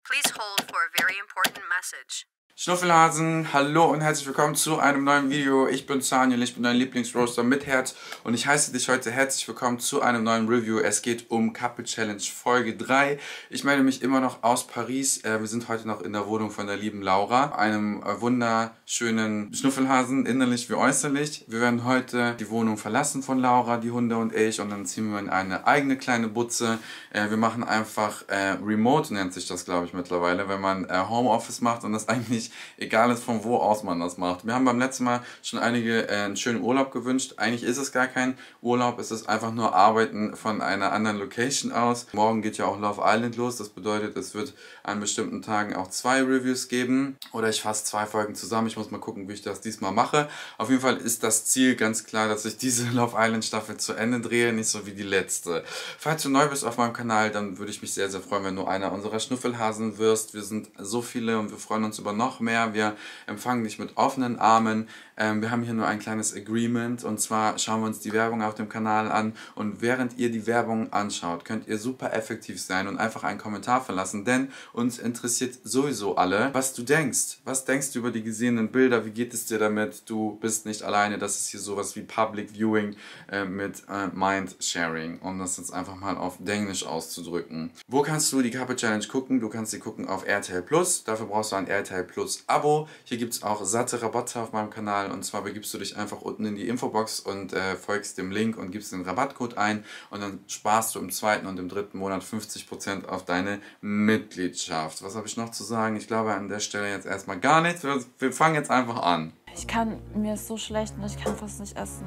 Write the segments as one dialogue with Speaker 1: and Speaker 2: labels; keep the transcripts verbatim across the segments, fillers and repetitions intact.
Speaker 1: Please hold for a very important message.
Speaker 2: Schnuffelhasen, hallo und herzlich willkommen zu einem neuen Video. Ich bin Saniel, ich bin dein Lieblingsroaster mit Herz und ich heiße dich heute herzlich willkommen zu einem neuen Review. Es geht um Couple Challenge Folge drei. Ich melde mich immer noch aus Paris. Wir sind heute noch in der Wohnung von der lieben Laura, einem wunderschönen Schnuffelhasen, innerlich wie äußerlich. Wir werden heute die Wohnung verlassen von Laura, die Hunde und ich, und dann ziehen wir in eine eigene kleine Butze. Wir machen einfach Remote, nennt sich das, glaube ich, mittlerweile, wenn man Homeoffice macht und das eigentlich egal ist, von wo aus man das macht. Wir haben beim letzten Mal schon einige äh, einen schönen Urlaub gewünscht. Eigentlich ist es gar kein Urlaub, es ist einfach nur Arbeiten von einer anderen Location aus. Morgen geht ja auch Love Island los, das bedeutet, es wird an bestimmten Tagen auch zwei Reviews geben. Oder ich fasse zwei Folgen zusammen, ich muss mal gucken, wie ich das diesmal mache. Auf jeden Fall ist das Ziel ganz klar, dass ich diese Love Island Staffel zu Ende drehe, nicht so wie die letzte. Falls du neu bist auf meinem Kanal, dann würde ich mich sehr, sehr freuen, wenn du einer unserer Schnuffelhasen wirst. Wir sind so viele und wir freuen uns über noch mehr. Wir empfangen dich mit offenen Armen. Ähm, wir haben hier nur ein kleines Agreement, und zwar schauen wir uns die Werbung auf dem Kanal an, und während ihr die Werbung anschaut, könnt ihr super effektiv sein und einfach einen Kommentar verlassen, denn uns interessiert sowieso alle, was du denkst. Was denkst du über die gesehenen Bilder? Wie geht es dir damit? Du bist nicht alleine. Das ist hier sowas wie Public Viewing äh, mit äh, Mind Sharing, um das jetzt einfach mal auf Englisch auszudrücken. Wo kannst du die Couple Challenge gucken? Du kannst sie gucken auf R T L Plus. Dafür brauchst du ein R T L Plus Abo. Hier gibt es auch satte Rabatte auf meinem Kanal, und zwar begibst du dich einfach unten in die Infobox und äh, folgst dem Link und gibst den Rabattcode ein, und dann sparst du im zweiten und im dritten Monat fünfzig Prozent auf deine Mitgliedschaft. Was habe ich noch zu sagen? Ich glaube an der Stelle jetzt erstmal gar nichts. Wir, wir fangen jetzt einfach an.
Speaker 3: Ich kann, mir ist so schlecht und ich kann fast nicht essen.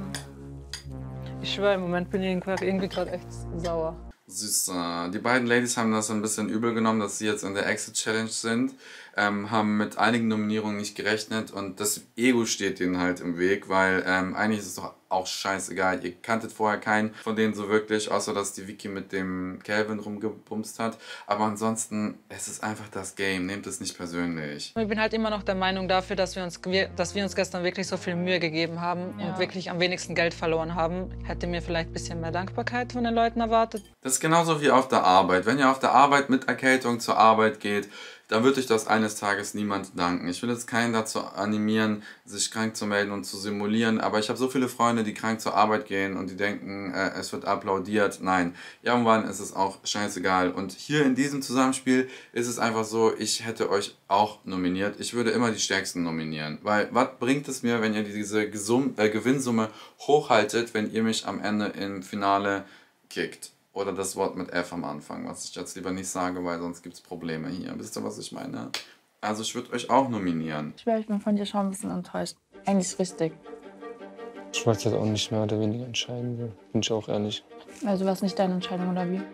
Speaker 4: Ich schwöre, im Moment bin ich irgendwie gerade echt sauer.
Speaker 2: Süß. Die beiden Ladies haben das ein bisschen übel genommen, dass sie jetzt in der Exit Challenge sind, ähm, haben mit einigen Nominierungen nicht gerechnet, und das Ego steht denen halt im Weg, weil ähm, eigentlich ist es doch auch scheißegal. Ihr kanntet vorher keinen von denen so wirklich, außer dass die Vicky mit dem Calvin rumgebumst hat. Aber ansonsten, es ist einfach das Game. Nehmt es nicht persönlich.
Speaker 4: Ich bin halt immer noch der Meinung dafür, dass wir uns, dass wir uns gestern wirklich so viel Mühe gegeben haben, ja, und wirklich am wenigsten Geld verloren haben. Hätte mir vielleicht ein bisschen mehr Dankbarkeit von den Leuten erwartet.
Speaker 2: Das ist genauso wie auf der Arbeit. Wenn ihr auf der Arbeit mit Erkältung zur Arbeit geht, dann wird euch das eines Tages niemand danken. Ich will jetzt keinen dazu animieren, sich krank zu melden und zu simulieren, aber ich habe so viele Freunde, die krank zur Arbeit gehen und die denken, äh, es wird applaudiert. Nein, irgendwann ist es auch scheißegal. Und hier in diesem Zusammenspiel ist es einfach so, ich hätte euch auch nominiert. Ich würde immer die Stärksten nominieren, weil was bringt es mir, wenn ihr diese Gesum äh, Gewinnsumme hochhaltet, wenn ihr mich am Ende im Finale kickt? Oder das Wort mit F am Anfang, was ich jetzt lieber nicht sage, weil sonst gibt es Probleme hier. Wisst ihr, was ich meine? Also ich würde euch auch nominieren.
Speaker 3: Ich wäre, ich bin von dir schon ein bisschen enttäuscht. Eigentlich richtig.
Speaker 5: Ich wollte das auch nicht mehr oder weniger entscheiden, bin ich auch ehrlich.
Speaker 3: Also war es nicht deine Entscheidung, oder wie?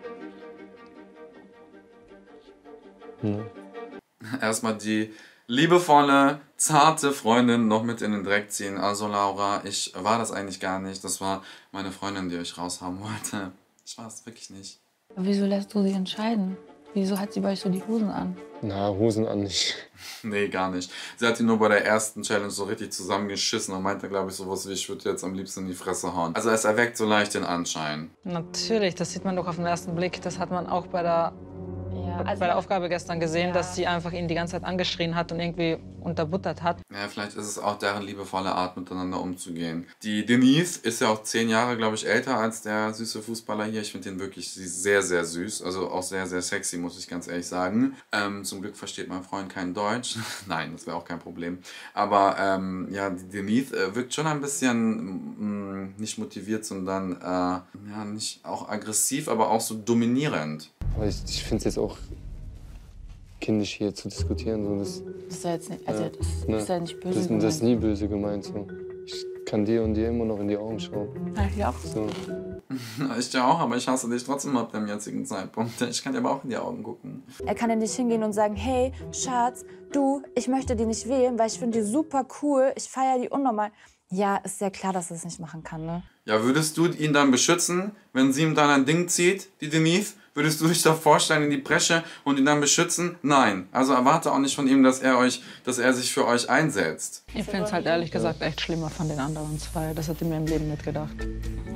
Speaker 5: Nee.
Speaker 2: Erstmal die liebevolle, zarte Freundin noch mit in den Dreck ziehen. Also Laura, ich war das eigentlich gar nicht. Das war meine Freundin, die euch raushaben wollte. Ich war es wirklich nicht.
Speaker 3: Aber wieso lässt du sie entscheiden? Wieso hat sie bei euch so die Hosen an?
Speaker 5: Na, Hosen an nicht.
Speaker 2: Nee, gar nicht. Sie hat die nur bei der ersten Challenge so richtig zusammengeschissen und meinte, glaube ich, sowas wie, ich würde jetzt am liebsten in die Fresse hauen. Also es erweckt so leicht den Anschein.
Speaker 4: Natürlich, das sieht man doch auf den ersten Blick. Das hat man auch bei der,
Speaker 3: Ja, also
Speaker 4: bei der Aufgabe gestern gesehen,
Speaker 3: ja,
Speaker 4: dass sie einfach ihn die ganze Zeit angeschrien hat und irgendwie unterbuttert hat.
Speaker 2: Ja, vielleicht ist es auch deren liebevolle Art, miteinander umzugehen. Die Denise ist ja auch zehn Jahre, glaube ich, älter als der süße Fußballer hier. Ich finde den wirklich sehr, sehr süß. Also auch sehr, sehr sexy, muss ich ganz ehrlich sagen. Ähm, zum Glück versteht mein Freund kein Deutsch. Nein, das wäre auch kein Problem. Aber ähm, ja, die Denise äh, wirkt schon ein bisschen mh, nicht motiviert, sondern äh, ja, nicht auch aggressiv, aber auch so dominierend.
Speaker 5: Aber ich, ich finde es jetzt auch kindisch hier zu diskutieren. So, das,
Speaker 3: das ist ja jetzt nicht, also
Speaker 5: ja,
Speaker 3: das
Speaker 5: ne,
Speaker 3: ist ja nicht böse
Speaker 5: das,
Speaker 3: gemeint.
Speaker 5: das ist nie böse gemeint. So. Ich kann dir und dir immer noch in die Augen schauen.
Speaker 3: Ja, ich auch.
Speaker 5: So.
Speaker 2: Ich ja auch, aber ich hasse dich trotzdem ab dem jetzigen Zeitpunkt. Ich kann dir aber auch in die Augen gucken.
Speaker 6: Er kann ja nicht hingehen und sagen, hey, Schatz, du, ich möchte die nicht wählen, weil ich finde die super cool, ich feiere die unnormal. Ja, ist ja klar, dass er es nicht machen kann, ne?
Speaker 2: Ja, würdest du ihn dann beschützen, wenn sie ihm dann ein Ding zieht, die Denise? Würdest du dich da vorstellen in die Bresche und ihn dann beschützen? Nein. Also erwarte auch nicht von ihm, dass er euch, dass er sich für euch einsetzt.
Speaker 4: Ich finde es halt ehrlich gesagt echt schlimmer von den anderen zwei. Das hätte mir im Leben nicht gedacht.
Speaker 3: Ja.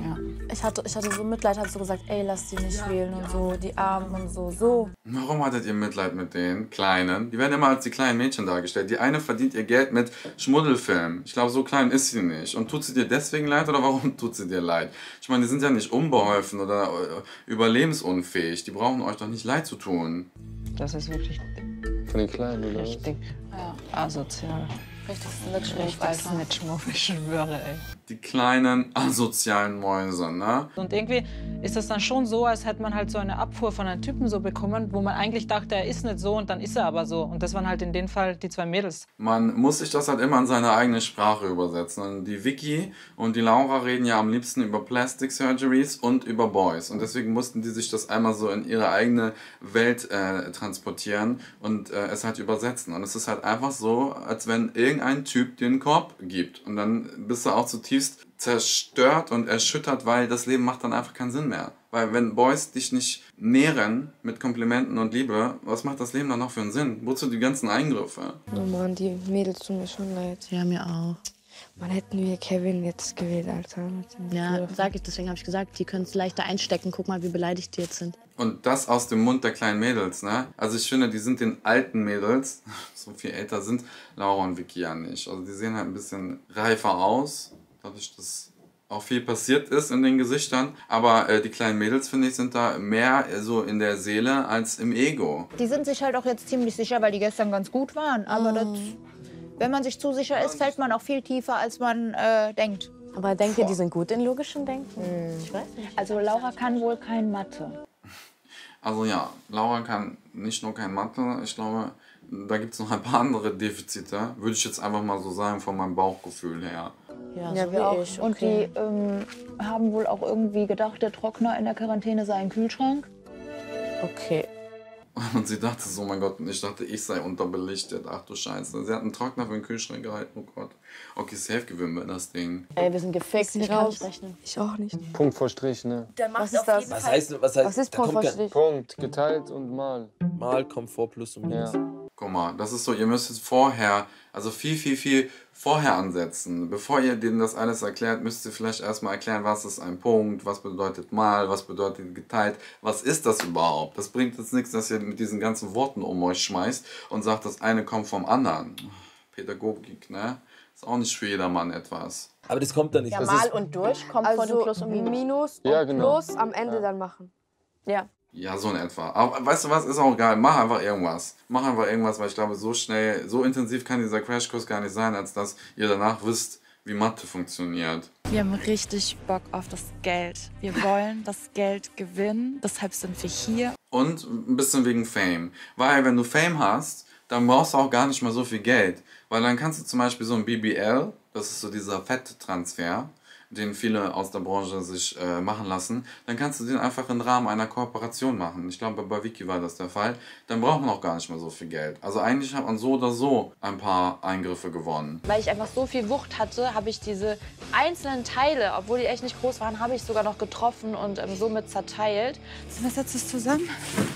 Speaker 6: Ich hatte, ich hatte so Mitleid, hat so gesagt, ey, lass die nicht wählen und so, die Armen und so, so.
Speaker 2: Warum hattet ihr Mitleid mit den Kleinen? Die werden immer als die kleinen Mädchen dargestellt. Die eine verdient ihr Geld mit Schmuddelfilm. Ich glaube, so klein ist sie nicht. Und tut sie dir deswegen leid oder warum tut sie dir leid? Ich meine, die sind ja nicht unbeholfen oder überlebensunfähig. Die brauchen euch doch nicht leid zu tun.
Speaker 4: Das ist wirklich
Speaker 5: Von den Kleinen, oder?
Speaker 4: richtig
Speaker 3: Ja.
Speaker 4: asozial.
Speaker 6: Richtig Snitch-Move,
Speaker 4: Richtig
Speaker 6: Alter.
Speaker 4: Snitch-Move, ich schwöre, ey.
Speaker 2: Die kleinen asozialen Mäuse, ne?
Speaker 4: Und irgendwie ist das dann schon so, als hätte man halt so eine Abfuhr von einem Typen so bekommen, wo man eigentlich dachte, er ist nicht so und dann ist er aber so. Und das waren halt in dem Fall die zwei Mädels.
Speaker 2: Man muss sich das halt immer in seine eigene Sprache übersetzen. Und die Vicky und die Laura reden ja am liebsten über Plastic Surgeries und über Boys. Und deswegen mussten die sich das einmal so in ihre eigene Welt äh, transportieren und äh, es halt übersetzen. Und es ist halt einfach so, als wenn irgendein Typ dir einen Korb gibt. Und dann bist du auch zutiefst zerstört und erschüttert, weil das Leben macht dann einfach keinen Sinn mehr. Weil wenn Boys dich nicht nähren mit Komplimenten und Liebe, was macht das Leben dann noch für einen Sinn? Wozu die ganzen Eingriffe?
Speaker 7: Oh Mann, die Mädels tun mir schon leid.
Speaker 8: Ja, mir auch.
Speaker 7: Man hätten wir Kevin jetzt gewählt, Alter.
Speaker 8: Ja, sag ich, deswegen habe ich gesagt, die können es leichter einstecken. Guck mal, wie beleidigt die jetzt sind.
Speaker 2: Und das aus dem Mund der kleinen Mädels, ne? Also ich finde, die sind den alten Mädels, so viel älter sind Laura und Vicky ja nicht. Also die sehen halt ein bisschen reifer aus, dadurch, dass auch viel passiert ist in den Gesichtern. Aber äh, die kleinen Mädels, finde ich, sind da mehr äh, so in der Seele als im Ego.
Speaker 9: Die sind sich halt auch jetzt ziemlich sicher, weil die gestern ganz gut waren. Aber das, wenn man sich zu sicher ist, fällt man auch viel tiefer, als man äh, denkt.
Speaker 6: Aber denkt ihr, die sind gut in logischen Denken? Ich weiß nicht.
Speaker 9: Also Laura kann wohl kein Mathe.
Speaker 2: Also ja, Laura kann nicht nur kein Mathe, ich glaube, da gibt es noch ein paar andere Defizite, würde ich jetzt einfach mal so sagen, von meinem Bauchgefühl her.
Speaker 6: Ja,
Speaker 9: Ja,
Speaker 6: so
Speaker 9: wir
Speaker 6: wie
Speaker 9: auch.
Speaker 6: ich.
Speaker 9: Und
Speaker 6: Okay.
Speaker 9: die ähm, haben wohl auch irgendwie gedacht, der Trockner in der Quarantäne sei ein Kühlschrank.
Speaker 6: Okay.
Speaker 2: Und sie dachte so, oh mein Gott, und ich dachte, ich sei unterbelichtet. Ach du Scheiße. Sie hat einen Trockner für den Kühlschrank gehalten, oh Gott. Okay, safe gewinnen wir das Ding.
Speaker 6: Ey, wir sind gefickt, ich kann nicht rechnen.
Speaker 7: Ich auch nicht.
Speaker 5: Punkt vor Strich, ne?
Speaker 6: Was ist das?
Speaker 10: Was heißt, was heißt,
Speaker 7: Was ist
Speaker 10: da
Speaker 7: Punkt
Speaker 10: kommt
Speaker 7: vor
Speaker 10: kein-
Speaker 7: Strich?
Speaker 5: Punkt, geteilt und mal.
Speaker 10: Mal kommt vor plus und minus.
Speaker 5: Ja.
Speaker 2: Guck mal, das ist so, ihr müsst es vorher, also viel, viel, viel vorher ansetzen. Bevor ihr denen das alles erklärt, müsst ihr vielleicht erstmal erklären, was ist ein Punkt, was bedeutet mal, was bedeutet geteilt, was ist das überhaupt? Das bringt jetzt nichts, dass ihr mit diesen ganzen Worten um euch schmeißt und sagt, das eine kommt vom anderen. Pädagogik, ne? Ist auch nicht für jedermann etwas.
Speaker 10: Aber das kommt dann nicht.
Speaker 6: Ja,
Speaker 10: das
Speaker 6: mal
Speaker 10: ist,
Speaker 6: und durch kommt von dem
Speaker 7: Also
Speaker 6: Plus und Minus.
Speaker 7: Minus und
Speaker 5: Ja, genau.
Speaker 7: Plus am Ende dann machen.
Speaker 6: Ja.
Speaker 2: Ja, so in etwa. Aber weißt du was, ist auch egal. Mach einfach irgendwas. Mach einfach irgendwas, weil ich glaube, so schnell, so intensiv kann dieser Crashkurs gar nicht sein, als dass ihr danach wisst, wie Mathe funktioniert.
Speaker 11: Wir haben richtig Bock auf das Geld. Wir wollen das Geld gewinnen, deshalb sind wir hier.
Speaker 2: Und ein bisschen wegen Fame. Weil wenn du Fame hast, dann brauchst du auch gar nicht mehr so viel Geld. Weil dann kannst du zum Beispiel so ein B B L, das ist so dieser Fetttransfer, den viele aus der Branche sich äh, machen lassen, dann kannst du den einfach im Rahmen einer Kooperation machen. Ich glaube, bei Vicky war das der Fall. Dann braucht man auch gar nicht mehr so viel Geld. Also eigentlich hat man so oder so ein paar Eingriffe gewonnen.
Speaker 6: Weil ich einfach so viel Wucht hatte, habe ich diese einzelnen Teile, obwohl die echt nicht groß waren, habe ich sogar noch getroffen und ähm, somit zerteilt.
Speaker 11: Wir setzen es zusammen.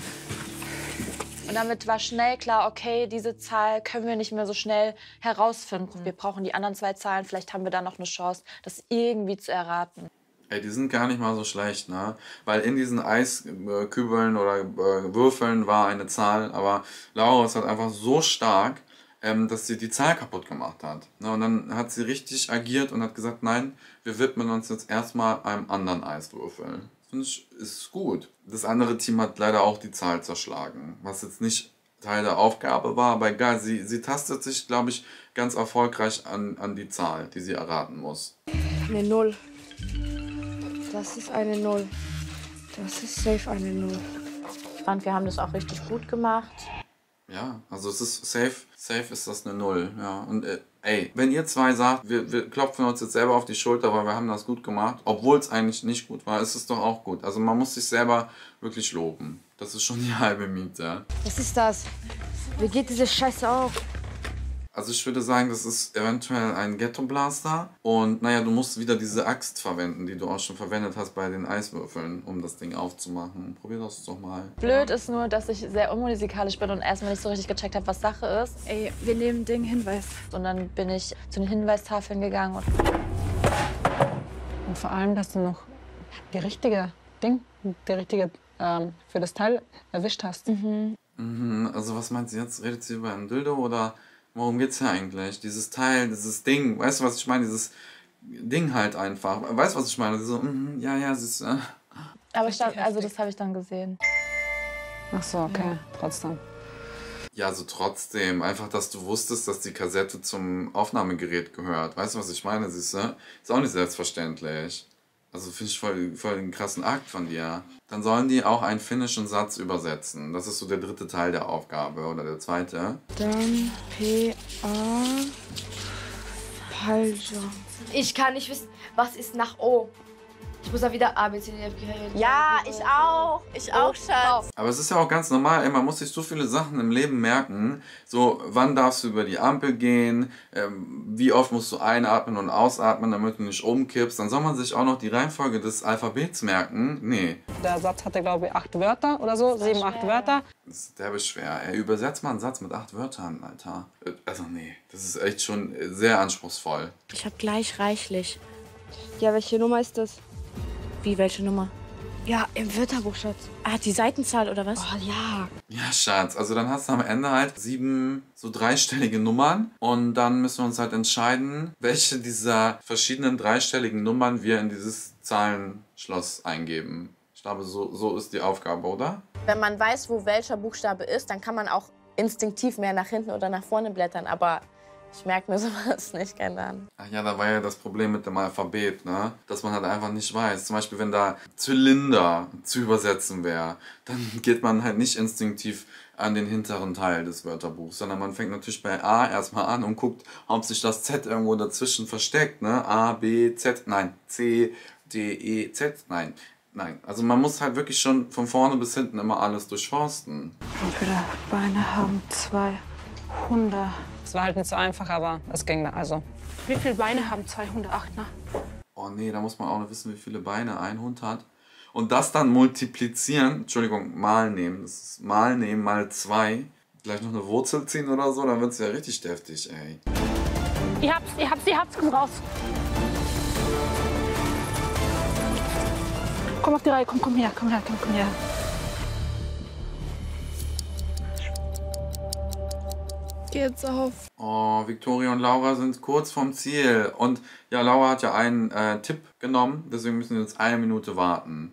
Speaker 6: Und damit war schnell klar, okay, diese Zahl können wir nicht mehr so schnell herausfinden. Wir brauchen die anderen zwei Zahlen, vielleicht haben wir da noch eine Chance, das irgendwie zu erraten.
Speaker 2: Ey, die sind gar nicht mal so schlecht, ne? Weil in diesen Eiskübeln oder äh, Würfeln war eine Zahl, aber Laura ist halt einfach so stark, ähm, dass sie die Zahl kaputt gemacht hat. Ne? Und dann hat sie richtig agiert und hat gesagt, nein, wir widmen uns jetzt erstmal einem anderen Eiswürfel. Finde ich, ist gut. Das andere Team hat leider auch die Zahl zerschlagen, was jetzt nicht Teil der Aufgabe war, aber egal, sie, sie tastet sich, glaube ich, ganz erfolgreich an, an die Zahl, die sie erraten muss.
Speaker 7: Eine Null. Das ist eine Null. Das ist safe eine Null.
Speaker 6: Ich fand, wir haben das auch richtig gut gemacht.
Speaker 2: Ja, also es ist safe, safe ist das eine Null, ja. Und äh, ey, wenn ihr zwei sagt, wir, wir klopfen uns jetzt selber auf die Schulter, weil wir haben das gut gemacht, obwohl es eigentlich nicht gut war, ist es doch auch gut. Also man muss sich selber wirklich loben. Das ist schon die halbe Miete.
Speaker 7: Was ist das? Wie geht diese Scheiße auf?
Speaker 2: Also ich würde sagen, das ist eventuell ein Ghetto-Blaster. Und naja, du musst wieder diese Axt verwenden, die du auch schon verwendet hast bei den Eiswürfeln, um das Ding aufzumachen. Probier das doch mal.
Speaker 6: Blöd ist nur, dass ich sehr unmusikalisch bin und erstmal nicht so richtig gecheckt habe, was Sache ist.
Speaker 11: Ey, wir nehmen den Hinweis.
Speaker 6: Und dann bin ich zu den Hinweistafeln gegangen. Und
Speaker 4: Und vor allem, dass du noch die richtige Ding, die richtige ähm, für das Teil erwischt hast.
Speaker 6: Mhm.
Speaker 2: Mhm, also was meint sie jetzt? Redet sie über ein Dildo oder worum geht's hier eigentlich? Dieses Teil, dieses Ding, weißt du, was ich meine? Dieses Ding halt einfach. Weißt du, was ich meine? So, mhm, ja, ja, sie ist... Äh.
Speaker 6: Aber ich, also das habe ich dann gesehen.
Speaker 4: Ach so, okay, ja. Trotzdem.
Speaker 2: Ja, also trotzdem. Einfach, dass du wusstest, dass die Kassette zum Aufnahmegerät gehört. Weißt du, was ich meine? Siehst du? Ist auch nicht selbstverständlich. Also finde ich voll, voll den krassen Akt von dir. Dann sollen die auch einen finnischen Satz übersetzen. Das ist so der dritte Teil der Aufgabe oder der zweite.
Speaker 7: Dann P A Palja.
Speaker 12: Ich kann nicht wissen, was ist nach O. Ich muss da wieder A, B, C, D, F, G, H, I, J, K, L, M, N, O, P,
Speaker 6: Ja, ich auch. Ich auch, Schatz.
Speaker 2: Aber es ist ja auch ganz normal, ey, man muss sich so viele Sachen im Leben merken. So, wann darfst du über die Ampel gehen? Ähm, wie oft musst du einatmen und ausatmen, damit du nicht umkippst? Dann soll man sich auch noch die Reihenfolge des Alphabets merken. Nee.
Speaker 4: Der Satz hatte, glaube ich, acht Wörter oder so. Sieben, acht Wörter.
Speaker 2: Das ist derbe schwer. Ey, übersetzt mal einen Satz mit acht Wörtern, Alter. Also nee, das ist echt schon sehr anspruchsvoll.
Speaker 8: Ich hab gleich reichlich.
Speaker 7: Ja, welche Nummer ist das?
Speaker 8: Wie, welche Nummer?
Speaker 7: Ja, im Wörterbuch, Schatz.
Speaker 8: Ah, die Seitenzahl oder was?
Speaker 7: Oh, ja.
Speaker 2: Ja, Schatz. Also dann hast du am Ende halt sieben so dreistellige Nummern und dann müssen wir uns halt entscheiden, welche dieser verschiedenen dreistelligen Nummern wir in dieses Zahlenschloss eingeben. Ich glaube, so, so ist die Aufgabe, oder?
Speaker 6: Wenn man weiß, wo welcher Buchstabe ist, dann kann man auch instinktiv mehr nach hinten oder nach vorne blättern. Aber ich merke mir sowas nicht gerne an.
Speaker 2: Ach ja, da war ja das Problem mit dem Alphabet, ne? Dass man halt einfach nicht weiß. Zum Beispiel, wenn da Zylinder zu übersetzen wäre, dann geht man halt nicht instinktiv an den hinteren Teil des Wörterbuchs, sondern man fängt natürlich bei A erstmal an und guckt, ob sich das Z irgendwo dazwischen versteckt, ne? A, B, Z, nein, C, D, E, Z, nein. Nein, also man muss halt wirklich schon von vorne bis hinten immer alles durchforsten.
Speaker 3: Wie viele Beine haben zwei Hunde?
Speaker 4: Es war halt nicht so einfach, aber es ging da. Also.
Speaker 3: Wie viele Beine haben zwei Hunde? Acht, ne?
Speaker 2: Oh nee, da muss man auch noch wissen, wie viele Beine ein Hund hat. Und das dann multiplizieren, Entschuldigung, mal nehmen. Das ist mal nehmen mal zwei. Gleich noch eine Wurzel ziehen oder so, dann wird es ja richtig deftig, ey.
Speaker 3: Ihr habt's, ihr habt's, ihr habt's, komm raus. Komm auf die Reihe, komm, komm her, komm her, komm, komm her.
Speaker 7: Geht's auf.
Speaker 2: Oh, Victoria und Laura sind kurz vorm Ziel. Und ja, Laura hat ja einen äh, Tipp genommen, deswegen müssen wir jetzt eine Minute warten.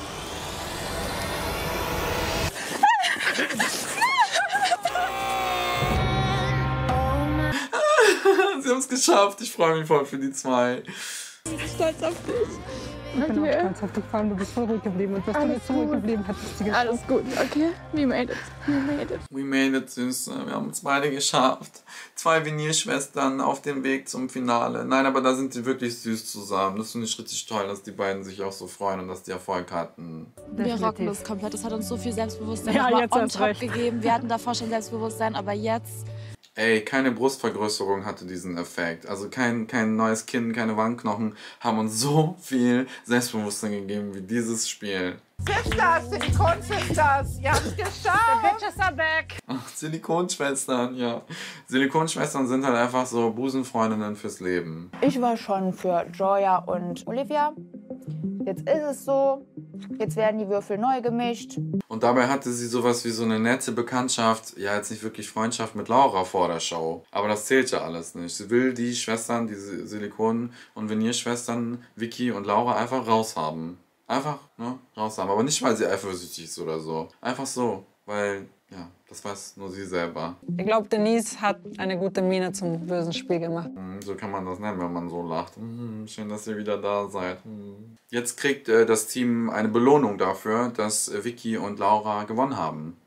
Speaker 2: Sie haben es geschafft. Ich freue mich voll für die zwei.
Speaker 7: Ich bin stolz auf dich.
Speaker 3: Ich bin auch stolz auf dich, vor allem du bist voll ruhig geblieben. Und was du jetzt so ruhig geblieben hättest, sie
Speaker 7: Alles gut, okay? We made it. We made it.
Speaker 2: We made it, Süße. Wir haben es beide geschafft. Zwei Vinierschwestern auf dem Weg zum Finale. Nein, aber da sind die wirklich süß zusammen. Das finde ich richtig toll, dass die beiden sich auch so freuen und dass die Erfolg hatten.
Speaker 8: Wir rocken das komplett. Das hat uns so viel Selbstbewusstsein
Speaker 4: Ja,
Speaker 8: nochmal
Speaker 4: jetzt
Speaker 8: on
Speaker 4: erst
Speaker 8: top
Speaker 4: recht.
Speaker 8: gegeben. Wir hatten davor schon Selbstbewusstsein, aber jetzt...
Speaker 2: Ey, keine Brustvergrößerung hatte diesen Effekt. Also kein, kein neues Kinn, keine Wangenknochen haben uns so viel Selbstbewusstsein gegeben wie dieses Spiel.
Speaker 9: Sisters, Silikon Sisters, ihr habt es geschafft.
Speaker 4: The bitches are back.
Speaker 2: Ach, Silikonschwestern, ja. Silikonschwestern sind halt einfach so Busenfreundinnen fürs Leben.
Speaker 9: Ich war schon für Joya und Olivia. Jetzt ist es so. Jetzt werden die Würfel neu gemischt.
Speaker 2: Und dabei hatte sie sowas wie so eine nette Bekanntschaft, ja jetzt nicht wirklich Freundschaft mit Laura vor der Show. Aber das zählt ja alles nicht. Sie will die Schwestern, diese Silikon- und Venierschwestern, Vicky und Laura, einfach raushaben. Einfach, ne, raushaben. Aber nicht, weil sie eifersüchtig ist oder so. Einfach so, weil, ja, das weiß nur sie selber.
Speaker 4: Ich glaube, Denise hat eine gute Miene zum bösen Spiel gemacht.
Speaker 2: Hm, so kann man das nennen, wenn man so lacht. Hm, schön, dass ihr wieder da seid. Hm. Jetzt kriegt äh, das Team eine Belohnung dafür, dass äh, Vicky und Laura gewonnen haben.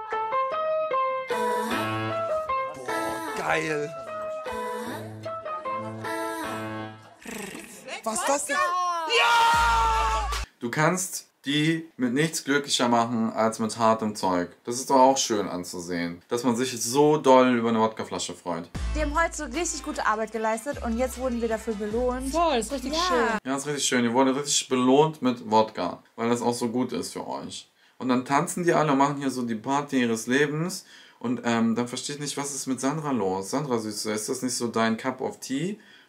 Speaker 10: Geil.
Speaker 13: Was ist das denn?
Speaker 2: Du kannst die mit nichts glücklicher machen als mit hartem Zeug. Das ist doch auch schön anzusehen, dass man sich so doll über eine Wodkaflasche freut.
Speaker 11: Wir haben heute so richtig gute Arbeit geleistet und jetzt wurden wir dafür belohnt.
Speaker 8: Voll, ist richtig
Speaker 11: Ja.
Speaker 8: schön.
Speaker 2: Ja, das ist richtig schön. Ihr wurdet richtig belohnt mit Wodka, weil das auch so gut ist für euch. Und dann tanzen die alle und machen hier so die Party ihres Lebens. Und ähm, dann verstehe ich nicht, was ist mit Sandra los? Sandra, Süße, ist das nicht so dein Cup of Tea?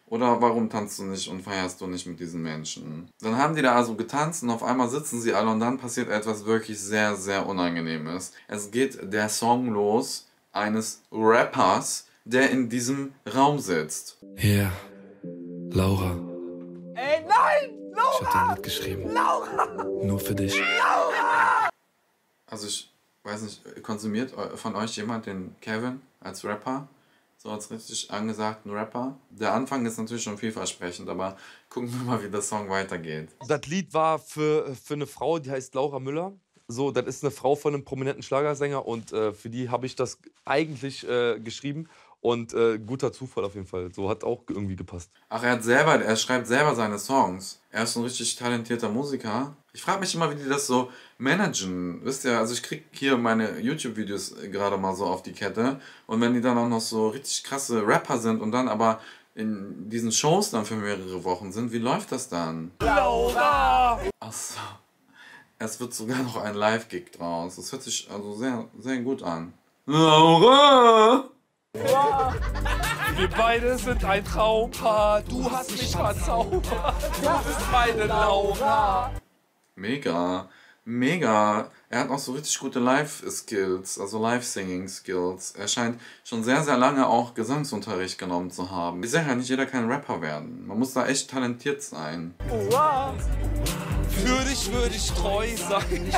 Speaker 2: Oder warum tanzt du nicht und feierst du nicht mit diesen Menschen? Dann haben die da also getanzt und auf einmal sitzen sie alle und dann passiert etwas wirklich sehr, sehr Unangenehmes. Es geht der Song los eines Rappers, der in diesem Raum sitzt.
Speaker 13: Ja, Laura.
Speaker 14: Ey, nein! Laura!
Speaker 13: Ich hab dir ein Lied geschrieben.
Speaker 14: Laura!
Speaker 13: Nur für dich.
Speaker 14: Laura!
Speaker 2: Also ich weiß nicht, konsumiert von euch jemand den Kevin als Rapper? So als richtig angesagten Rapper. Der Anfang ist natürlich schon vielversprechend, aber gucken wir mal, wie der Song weitergeht.
Speaker 10: Das Lied war für, für eine Frau, die heißt Laura Müller. So, das ist eine Frau von einem prominenten Schlagersänger und äh, für die habe ich das eigentlich äh, geschrieben. Und äh, guter Zufall auf jeden Fall. So hat auch irgendwie gepasst.
Speaker 2: Ach, er hat selber, er schreibt selber seine Songs. Er ist ein richtig talentierter Musiker. Ich frage mich immer, wie die das so managen. Wisst ihr, also ich kriege hier meine YouTube-Videos gerade mal so auf die Kette. Und wenn die dann auch noch so richtig krasse Rapper sind und dann aber in diesen Shows dann für mehrere Wochen sind, wie läuft das dann?
Speaker 14: Laura!
Speaker 2: Achso. Es wird sogar noch ein Live-Gig draus. Das hört sich also sehr, sehr gut an. Laura!
Speaker 14: Wir beide sind ein Traumpaar, du hast mich verzaubert, du bist meine Laura.
Speaker 2: Mega, mega. Er hat auch so richtig gute Live-Skills, also Live-Singing-Skills. Er scheint schon sehr, sehr lange auch Gesangsunterricht genommen zu haben. Ich sage ja, nicht jeder kann Rapper werden. Man muss da echt talentiert sein.
Speaker 14: Wow. Für dich würde ich treu sein.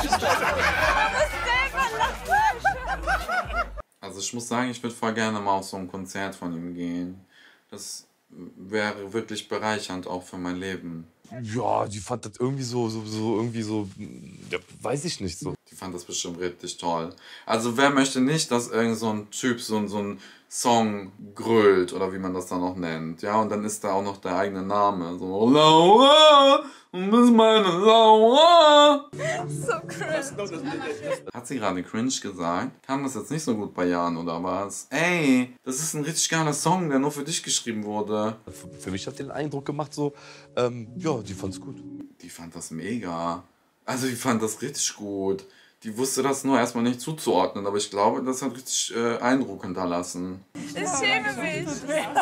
Speaker 2: Also ich muss sagen, ich würde voll gerne mal auf so ein Konzert von ihm gehen. Das wäre wirklich bereichernd auch für mein Leben.
Speaker 10: Ja, die fand das irgendwie so, so, so irgendwie so, ja, weiß ich nicht so.
Speaker 2: Die fand das bestimmt richtig toll. Also wer möchte nicht, dass irgend so ein Typ so, so ein Song grölt oder wie man das dann auch nennt. Ja, und dann ist da auch noch der eigene Name. So, Laura, du bist meine Laura.
Speaker 14: So cringe.
Speaker 2: Hat sie gerade cringe gesagt? Kam das jetzt nicht so gut bei Jan oder was? Ey, das ist ein richtig geiler Song, der nur für dich geschrieben wurde.
Speaker 10: Für, für mich hat den Eindruck gemacht so, ähm, ja, die fand's gut.
Speaker 2: Die fand das mega. Also die fand das richtig gut. Die wusste das nur erstmal nicht zuzuordnen, aber ich glaube, das hat richtig äh, Eindruck hinterlassen.
Speaker 14: Ich schäme mich.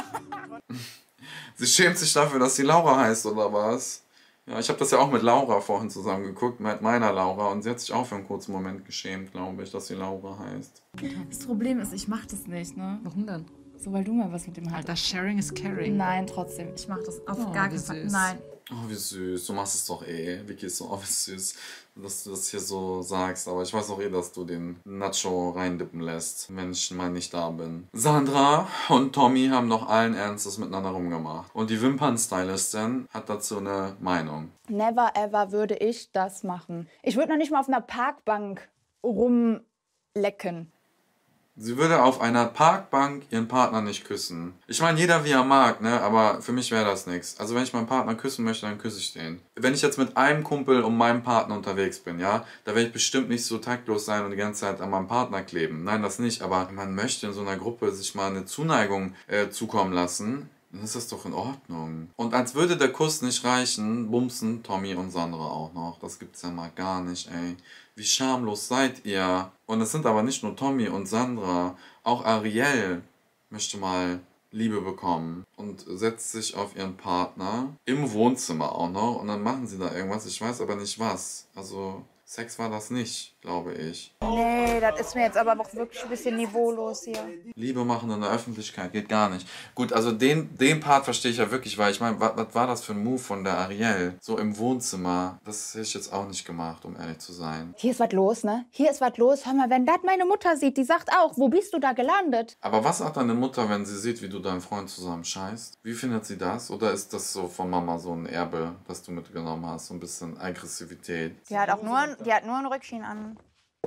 Speaker 2: Sie schämt sich dafür, dass sie Laura heißt, oder was? Ja, ich habe das ja auch mit Laura vorhin zusammen geguckt, mit meiner Laura, und sie hat sich auch für einen kurzen Moment geschämt, glaube ich, dass sie Laura heißt.
Speaker 11: Das Problem ist, ich mach das nicht, ne?
Speaker 4: Warum denn?
Speaker 11: So, weil du mal was mit dem hast.
Speaker 4: Alter, sharing is caring.
Speaker 11: Nein, trotzdem. Ich mach das auf
Speaker 4: Oh,
Speaker 11: gar
Speaker 4: wie
Speaker 11: keinen Fall.
Speaker 4: süß.
Speaker 11: Nein.
Speaker 2: Oh, wie süß. Du machst es doch eh. Vicky ist so, oh, wie süß, dass du das hier so sagst. Aber ich weiß auch eh, dass du den Nacho reindippen lässt, wenn ich mal nicht da bin. Sandra und Tommy haben noch allen Ernstes miteinander rumgemacht. Und die Wimpernstylistin hat dazu eine Meinung.
Speaker 9: Never ever würde ich das machen. Ich würde noch nicht mal auf einer Parkbank rumlecken.
Speaker 2: Sie würde auf einer Parkbank ihren Partner nicht küssen. Ich meine, jeder wie er mag, ne? Aber für mich wäre das nichts. Also wenn ich meinen Partner küssen möchte, dann küsse ich den. Wenn ich jetzt mit einem Kumpel und meinem Partner unterwegs bin, ja, da werde ich bestimmt nicht so taktlos sein und die ganze Zeit an meinem Partner kleben. Nein, das nicht. Aber man möchte in so einer Gruppe sich mal eine Zuneigung äh, zukommen lassen. Dann ist das doch in Ordnung. Und als würde der Kuss nicht reichen, bumsen Tommy und Sandra auch noch. Das gibt's ja mal gar nicht, ey. Wie schamlos seid ihr? Und es sind aber nicht nur Tommy und Sandra. Auch Ariel möchte mal Liebe bekommen und setzt sich auf ihren Partner im Wohnzimmer auch noch. Und dann machen sie da irgendwas. Ich weiß aber nicht was. Also Sex war das nicht, glaube ich.
Speaker 9: Nee, das ist mir jetzt aber auch wirklich ein bisschen niveaulos hier.
Speaker 2: Liebe machen in der Öffentlichkeit geht gar nicht. Gut, also den, den Part verstehe ich ja wirklich, weil ich meine, was, was war das für ein Move von der Ariel? So im Wohnzimmer. Das hätte ich jetzt auch nicht gemacht, um ehrlich zu sein.
Speaker 9: Hier ist was los, ne? Hier ist was los. Hör mal, wenn das meine Mutter sieht, die sagt auch, wo bist du da gelandet?
Speaker 2: Aber was hat deine Mutter, wenn sie sieht, wie du deinen Freund zusammen scheißt? Wie findet sie das? Oder ist das so von Mama so ein Erbe, das du mitgenommen hast? So ein bisschen Aggressivität?
Speaker 9: Die hat auch nur, die hat nur ein Röckchen an.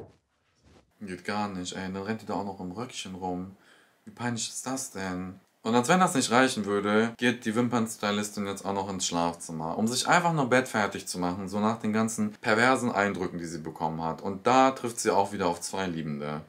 Speaker 2: Geht gar nicht, ey. Dann rennt die da auch noch im Röckchen rum. Wie peinlich ist das denn? Und als wenn das nicht reichen würde, geht die Wimpernstylistin jetzt auch noch ins Schlafzimmer, um sich einfach nur Bett fertig zu machen, so nach den ganzen perversen Eindrücken, die sie bekommen hat. Und da trifft sie auch wieder auf zwei Liebende.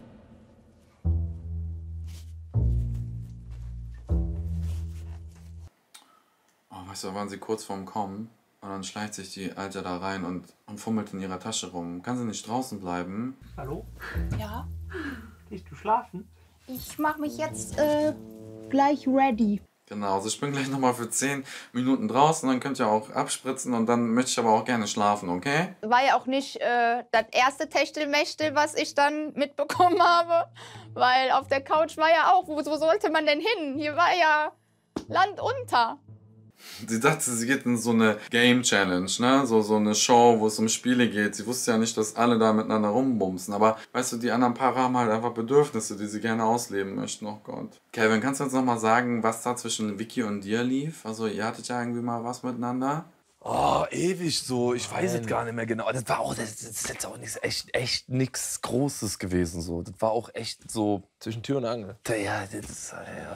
Speaker 2: Oh, weißt du, da waren sie kurz vorm Kommen. Und dann schleicht sich die Alte da rein und, und fummelt in ihrer Tasche rum. Kann sie nicht draußen bleiben?
Speaker 15: Hallo?
Speaker 9: Ja?
Speaker 15: Gehst du schlafen?
Speaker 9: Ich mach mich jetzt äh, gleich ready.
Speaker 2: Genau, also ich bin gleich nochmal für zehn Minuten draußen, dann könnt ihr auch abspritzen und dann möchte ich aber auch gerne schlafen, okay?
Speaker 9: War ja auch nicht äh, das erste Techtelmechtel, was ich dann mitbekommen habe. Weil auf der Couch war ja auch, wo, wo sollte man denn hin? Hier war ja Land unter.
Speaker 2: Sie dachte, sie geht in so eine Game Challenge, ne? So, so eine Show, wo es um Spiele geht. Sie wusste ja nicht, dass alle da miteinander rumbumsen. Aber weißt du, die anderen Paare haben halt einfach Bedürfnisse, die sie gerne ausleben möchten. Oh Gott. Calvin, kannst du uns nochmal sagen, was da zwischen Vicky und dir lief? Also ihr hattet ja irgendwie mal was miteinander.
Speaker 10: Oh, ewig so. Ich weiß es gar nicht mehr genau. Das war auch, das, das ist jetzt auch nicht, echt, echt nichts Großes gewesen. So. Das war auch echt so.
Speaker 5: Zwischen Tür und Angel.
Speaker 10: Ja, das ist.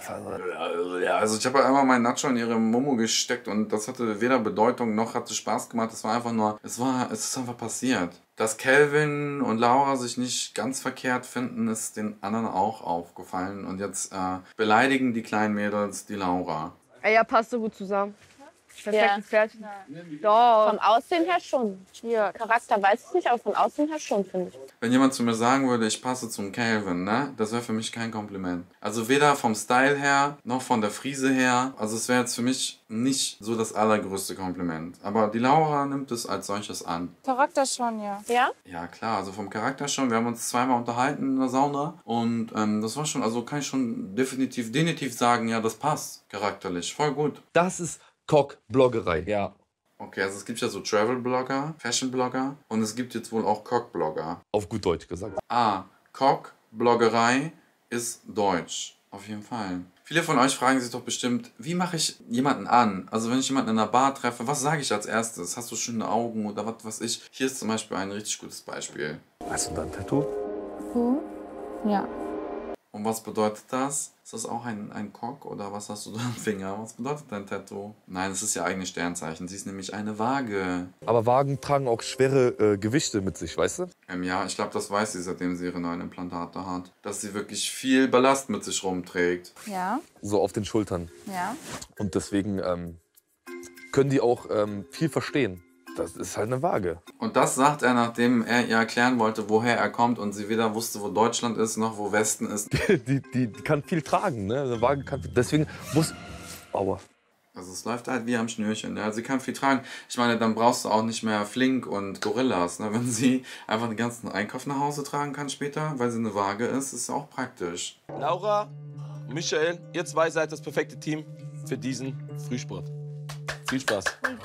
Speaker 10: Ja,
Speaker 2: ja, also ich habe ja einmal meinen Nacho in ihre Momo gesteckt und das hatte weder Bedeutung noch hatte Spaß gemacht. Es war einfach nur, es war, es ist einfach passiert. Dass Calvin und Laura sich nicht ganz verkehrt finden, ist den anderen auch aufgefallen. Und jetzt äh, beleidigen die kleinen Mädels die Laura.
Speaker 7: Ey, ja, passt so gut zusammen.
Speaker 8: Perfektes
Speaker 7: ja. Pferd. Doch.
Speaker 8: Vom Aussehen her schon. Ja. Charakter weiß ich nicht, aber von Aussehen her schon, finde ich.
Speaker 2: Wenn jemand zu mir sagen würde, ich passe zum Calvin, ne, das wäre für mich kein Kompliment. Also weder vom Style her, noch von der Frise her. Also es wäre jetzt für mich nicht so das allergrößte Kompliment. Aber die Laura nimmt es als solches an.
Speaker 11: Charakter schon, ja.
Speaker 8: Ja?
Speaker 2: Ja, klar, also vom Charakter schon. Wir haben uns zweimal unterhalten in der Sauna. Und ähm, das war schon, also kann ich schon definitiv, definitiv sagen, ja, das passt charakterlich. Voll gut.
Speaker 10: Das ist Cock-Bloggerei.
Speaker 5: Ja.
Speaker 2: Okay, also es gibt ja so Travel-Blogger, Fashion-Blogger und es gibt jetzt wohl auch Cock-Blogger.
Speaker 10: Auf gut Deutsch gesagt.
Speaker 2: Ah, Cock-Bloggerei ist Deutsch. Auf jeden Fall. Viele von euch fragen sich doch bestimmt, wie mache ich jemanden an? Also wenn ich jemanden in einer Bar treffe, was sage ich als erstes? Hast du schöne Augen oder was weiß ich? Hier ist zum Beispiel ein richtig gutes Beispiel.
Speaker 10: Hast du da ein Tattoo?
Speaker 11: Wo? Ja.
Speaker 2: Und was bedeutet das? Ist das auch ein, ein Cock oder was hast du da am Finger? Was bedeutet dein Tattoo? Nein, es ist ja eigene Sternzeichen. Sie ist nämlich eine Waage.
Speaker 10: Aber Wagen tragen auch schwere äh, Gewichte mit sich, weißt du?
Speaker 2: Ähm, ja, ich glaube, das weiß sie, seitdem sie ihre neuen Implantate hat. Dass sie wirklich viel Ballast mit sich rumträgt.
Speaker 11: Ja.
Speaker 10: So auf den Schultern.
Speaker 11: Ja.
Speaker 10: Und deswegen ähm, können die auch ähm, viel verstehen. Das ist halt eine Waage.
Speaker 2: Und das sagt er, nachdem er ihr erklären wollte, woher er kommt und sie weder wusste, wo Deutschland ist, noch wo Westen ist.
Speaker 10: Die, die, die kann viel tragen, ne? Eine Waage kann viel, deswegen muss... Aua.
Speaker 2: Also es läuft halt wie am Schnürchen. Ja? Sie kann viel tragen. Ich meine, dann brauchst du auch nicht mehr Flink und Gorillas. Ne? Wenn sie einfach den ganzen Einkauf nach Hause tragen kann später, weil sie eine Waage ist, ist auch praktisch.
Speaker 15: Laura, Michael, ihr zwei seid das perfekte Team für diesen Frühsport. Viel Spaß.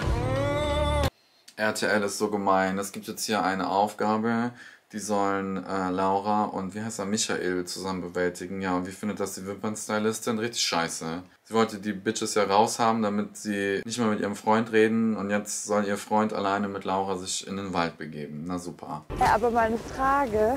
Speaker 2: R T L ist so gemein. Es gibt jetzt hier eine Aufgabe, die sollen äh, Laura und wie heißt er, Michael zusammen bewältigen. Ja, und wie findet das die Wimpernstylistin? Richtig scheiße. Sie wollte die Bitches ja raushaben, damit sie nicht mehr mit ihrem Freund reden und jetzt soll ihr Freund alleine mit Laura sich in den Wald begeben. Na super.
Speaker 7: Ja, aber mal eine Frage.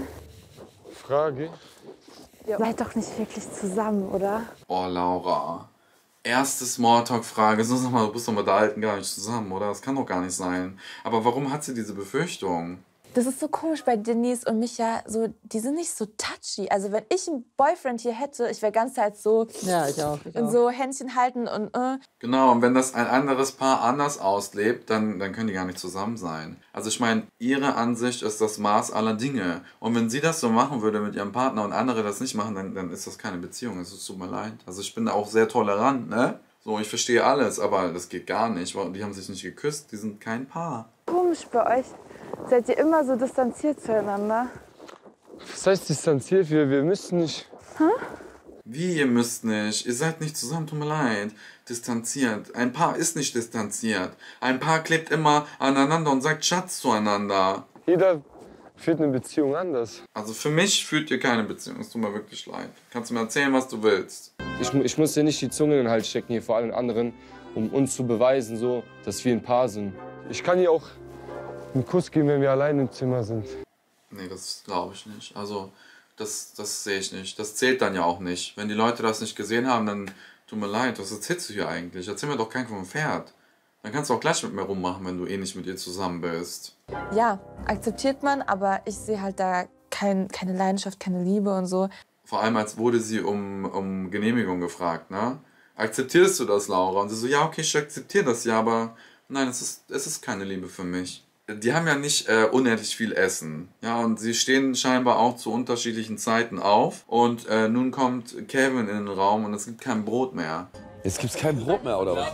Speaker 5: Frage?
Speaker 7: Ihr seid doch nicht wirklich zusammen, oder?
Speaker 2: Oh, Laura. Erste Smalltalk-Frage. So, sag mal, du bist doch mit der Alten gar nicht zusammen, oder? Das kann doch gar nicht sein. Aber warum hat sie diese Befürchtung?
Speaker 6: Das ist so komisch bei Denise und Micha, so, die sind nicht so touchy. Also wenn ich einen Boyfriend hier hätte, ich wäre ganz halt so,
Speaker 4: ja, ich auch, ich auch.
Speaker 6: so Händchen halten und äh.
Speaker 2: Genau, und wenn das ein anderes Paar anders auslebt, dann, dann können die gar nicht zusammen sein. Also ich meine, ihre Ansicht ist das Maß aller Dinge. Und wenn sie das so machen würde mit ihrem Partner und andere das nicht machen, dann, dann ist das keine Beziehung. Es tut mir leid. Also ich bin auch sehr tolerant, ne? So, ich verstehe alles, aber das geht gar nicht. Die haben sich nicht geküsst, die sind kein Paar.
Speaker 7: Komisch bei euch. Seid ihr immer so distanziert zueinander?
Speaker 5: Was heißt distanziert? Wir, wir müssen nicht.
Speaker 7: Hä?
Speaker 2: Wie, ihr müsst nicht? Ihr seid nicht zusammen, tut mir leid. Distanziert. Ein Paar ist nicht distanziert. Ein Paar klebt immer aneinander und sagt Schatz zueinander.
Speaker 5: Jeder führt eine Beziehung anders.
Speaker 2: Also für mich führt ihr keine Beziehung. Es tut mir wirklich leid. Kannst du mir erzählen, was du willst?
Speaker 5: Ich, ich muss dir nicht die Zunge in den Hals stecken, hier vor allen anderen, um uns zu beweisen, so, dass wir ein Paar sind. Ich kann hier auch einen Kuss geben, wenn wir allein im Zimmer sind.
Speaker 2: Nee, das glaube ich nicht. Also, das, das sehe ich nicht. Das zählt dann ja auch nicht. Wenn die Leute das nicht gesehen haben, dann tut mir leid, was erzählst du hier eigentlich? Erzähl mir doch kein vom Pferd. Dann kannst du auch gleich mit mir rummachen, wenn du eh nicht mit ihr zusammen bist.
Speaker 6: Ja, akzeptiert man, aber ich sehe halt da kein, keine Leidenschaft, keine Liebe und so.
Speaker 2: Vor allem, als wurde sie um, um Genehmigung gefragt, ne? Akzeptierst du das, Laura? Und sie so, ja, okay, ich akzeptiere das ja, aber nein, es ist, es ist keine Liebe für mich. Die haben ja nicht äh, unendlich viel Essen. Ja, und sie stehen scheinbar auch zu unterschiedlichen Zeiten auf. Und äh, nun kommt Kevin in den Raum und es gibt kein Brot mehr.
Speaker 10: Jetzt gibt's kein Brot mehr, oder was?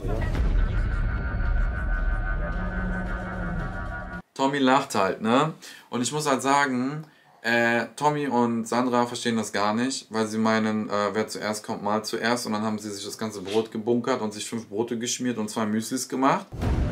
Speaker 2: Tommy lacht halt, ne? Und ich muss halt sagen, äh, Tommy und Sandra verstehen das gar nicht, weil sie meinen, äh, wer zuerst kommt, mal zuerst. Und dann haben sie sich das ganze Brot gebunkert und sich fünf Brote geschmiert und zwei Müslis gemacht.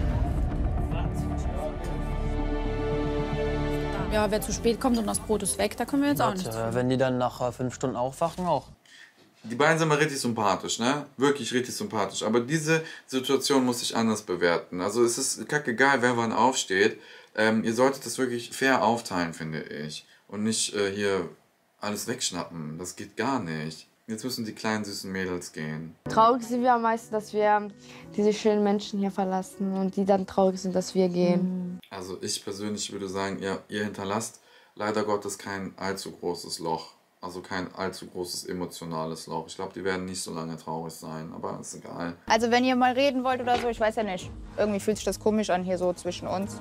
Speaker 16: Ja, wer zu spät kommt und das Brot ist weg, da können wir jetzt auch nicht.
Speaker 17: Äh, wenn die dann nach äh, fünf Stunden aufwachen, auch.
Speaker 2: Die beiden sind mal richtig sympathisch, ne? Wirklich richtig sympathisch. Aber diese Situation muss ich anders bewerten. Also es ist kackegal, wer wann aufsteht. Ähm, ihr solltet das wirklich fair aufteilen, finde ich. Und nicht äh, hier alles wegschnappen. Das geht gar nicht. Jetzt müssen die kleinen süßen Mädels gehen.
Speaker 7: Traurig sind wir am meisten, dass wir diese schönen Menschen hier verlassen und die dann traurig sind, dass wir gehen.
Speaker 2: Also ich persönlich würde sagen, ihr, ihr hinterlasst leider Gottes kein allzu großes Loch. Also kein allzu großes emotionales Loch. Ich glaube, die werden nicht so lange traurig sein, aber ist egal.
Speaker 9: Also wenn ihr mal reden wollt oder so, ich weiß ja nicht. Irgendwie fühlt sich das komisch an hier so zwischen uns.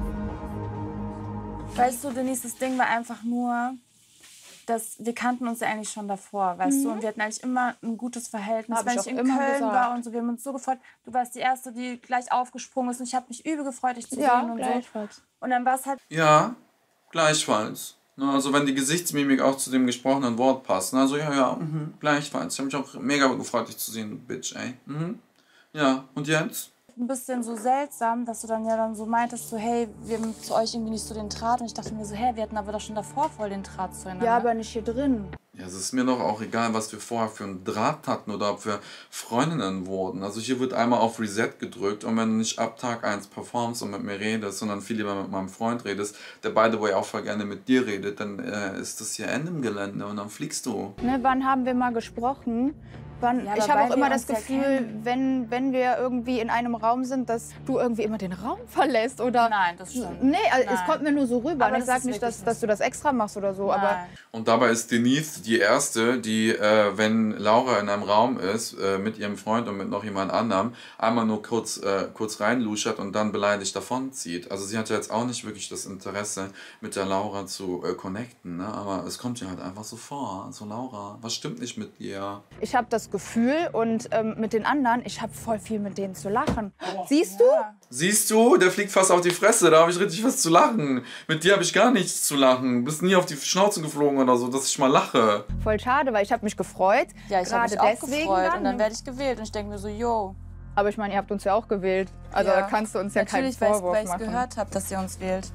Speaker 11: Weißt du, Denise, das Ding war einfach nur, dass wir kannten uns ja eigentlich schon davor, weißt
Speaker 9: Mhm.
Speaker 11: du? Und wir hatten eigentlich immer ein gutes Verhältnis.
Speaker 9: Hab
Speaker 11: Wenn
Speaker 9: ich
Speaker 11: ich
Speaker 9: auch
Speaker 11: in
Speaker 9: immer
Speaker 11: Köln
Speaker 9: gesagt.
Speaker 11: war und so, wir haben uns so gefreut. Du warst die Erste, die gleich aufgesprungen ist und ich habe mich übel gefreut, dich zu
Speaker 9: Ja,
Speaker 11: sehen und
Speaker 9: gleichfalls.
Speaker 11: so. Und dann war es halt...
Speaker 2: Ja, gleichfalls. Na, also wenn die Gesichtsmimik auch zu dem gesprochenen Wort passt. Also ja, ja, mhm, gleichfalls. Ich habe mich auch mega gefreut, dich zu sehen, du Bitch, ey. Mhm. Ja, und jetzt?
Speaker 11: ein bisschen so seltsam, dass du dann ja dann so meintest, so hey, wir haben zu euch irgendwie nicht so den Draht. Und ich dachte mir so, hey, wir hatten aber doch schon davor voll den Draht zueinander.
Speaker 9: Ja, aber nicht hier drin.
Speaker 2: Ja, es ist mir doch auch egal, was wir vorher für einen Draht hatten oder ob wir Freundinnen wurden. Also hier wird einmal auf Reset gedrückt und wenn du nicht ab Tag eins performst und mit mir redest, sondern viel lieber mit meinem Freund redest, der by the way auch voll gerne mit dir redet, dann äh, ist das hier Ende im Gelände und dann fliegst du.
Speaker 9: Ne, wann haben wir mal gesprochen? Wann,
Speaker 11: Ja,
Speaker 9: ich
Speaker 11: aber
Speaker 9: habe
Speaker 11: weil
Speaker 9: auch immer
Speaker 11: wir
Speaker 9: das
Speaker 11: uns ja
Speaker 9: Gefühl,
Speaker 11: kennen.
Speaker 9: wenn, wenn wir irgendwie in einem Raum sind, dass du irgendwie immer den Raum verlässt oder...
Speaker 11: Nein, das stimmt.
Speaker 9: Nee, also es
Speaker 11: Nein.
Speaker 9: kommt mir nur so rüber.
Speaker 11: Aber
Speaker 9: Und ich
Speaker 11: das
Speaker 9: sag
Speaker 11: ist
Speaker 9: nicht,
Speaker 11: wirklich
Speaker 9: dass, dass du das extra machst oder so, aber...
Speaker 2: Und dabei ist Denise die Erste, die, äh, wenn Laura in einem Raum ist, äh, mit ihrem Freund und mit noch jemand anderem, einmal nur kurz, äh, kurz reinluschert und dann beleidigt davonzieht. Also sie hat ja jetzt auch nicht wirklich das Interesse, mit der Laura zu äh, connecten, ne? Aber es kommt ihr halt einfach so vor. So, Laura, was stimmt nicht mit dir?
Speaker 9: Ich habe das Gefühl und ähm, mit den anderen, ich habe voll viel mit denen zu lachen. Siehst du?
Speaker 2: Siehst du, der fliegt fast auf die Fresse, da habe ich richtig was zu lachen. Mit dir habe ich gar nichts zu lachen. Du bist nie auf die Schnauze geflogen oder so, dass ich mal lache.
Speaker 9: Voll schade, weil ich habe mich gefreut.
Speaker 11: Ja, ich habe
Speaker 9: Gerade
Speaker 11: mich auch
Speaker 9: deswegen
Speaker 11: gefreut
Speaker 9: dann.
Speaker 11: und dann werde ich gewählt und ich denke mir so, yo.
Speaker 9: Aber ich meine, ihr habt uns ja auch gewählt. Also
Speaker 11: Ja.
Speaker 9: da kannst du uns ja keinen
Speaker 11: Natürlich, weil
Speaker 9: Vorwurf
Speaker 11: ich es
Speaker 9: machen.
Speaker 11: gehört habe, dass ihr uns wählt.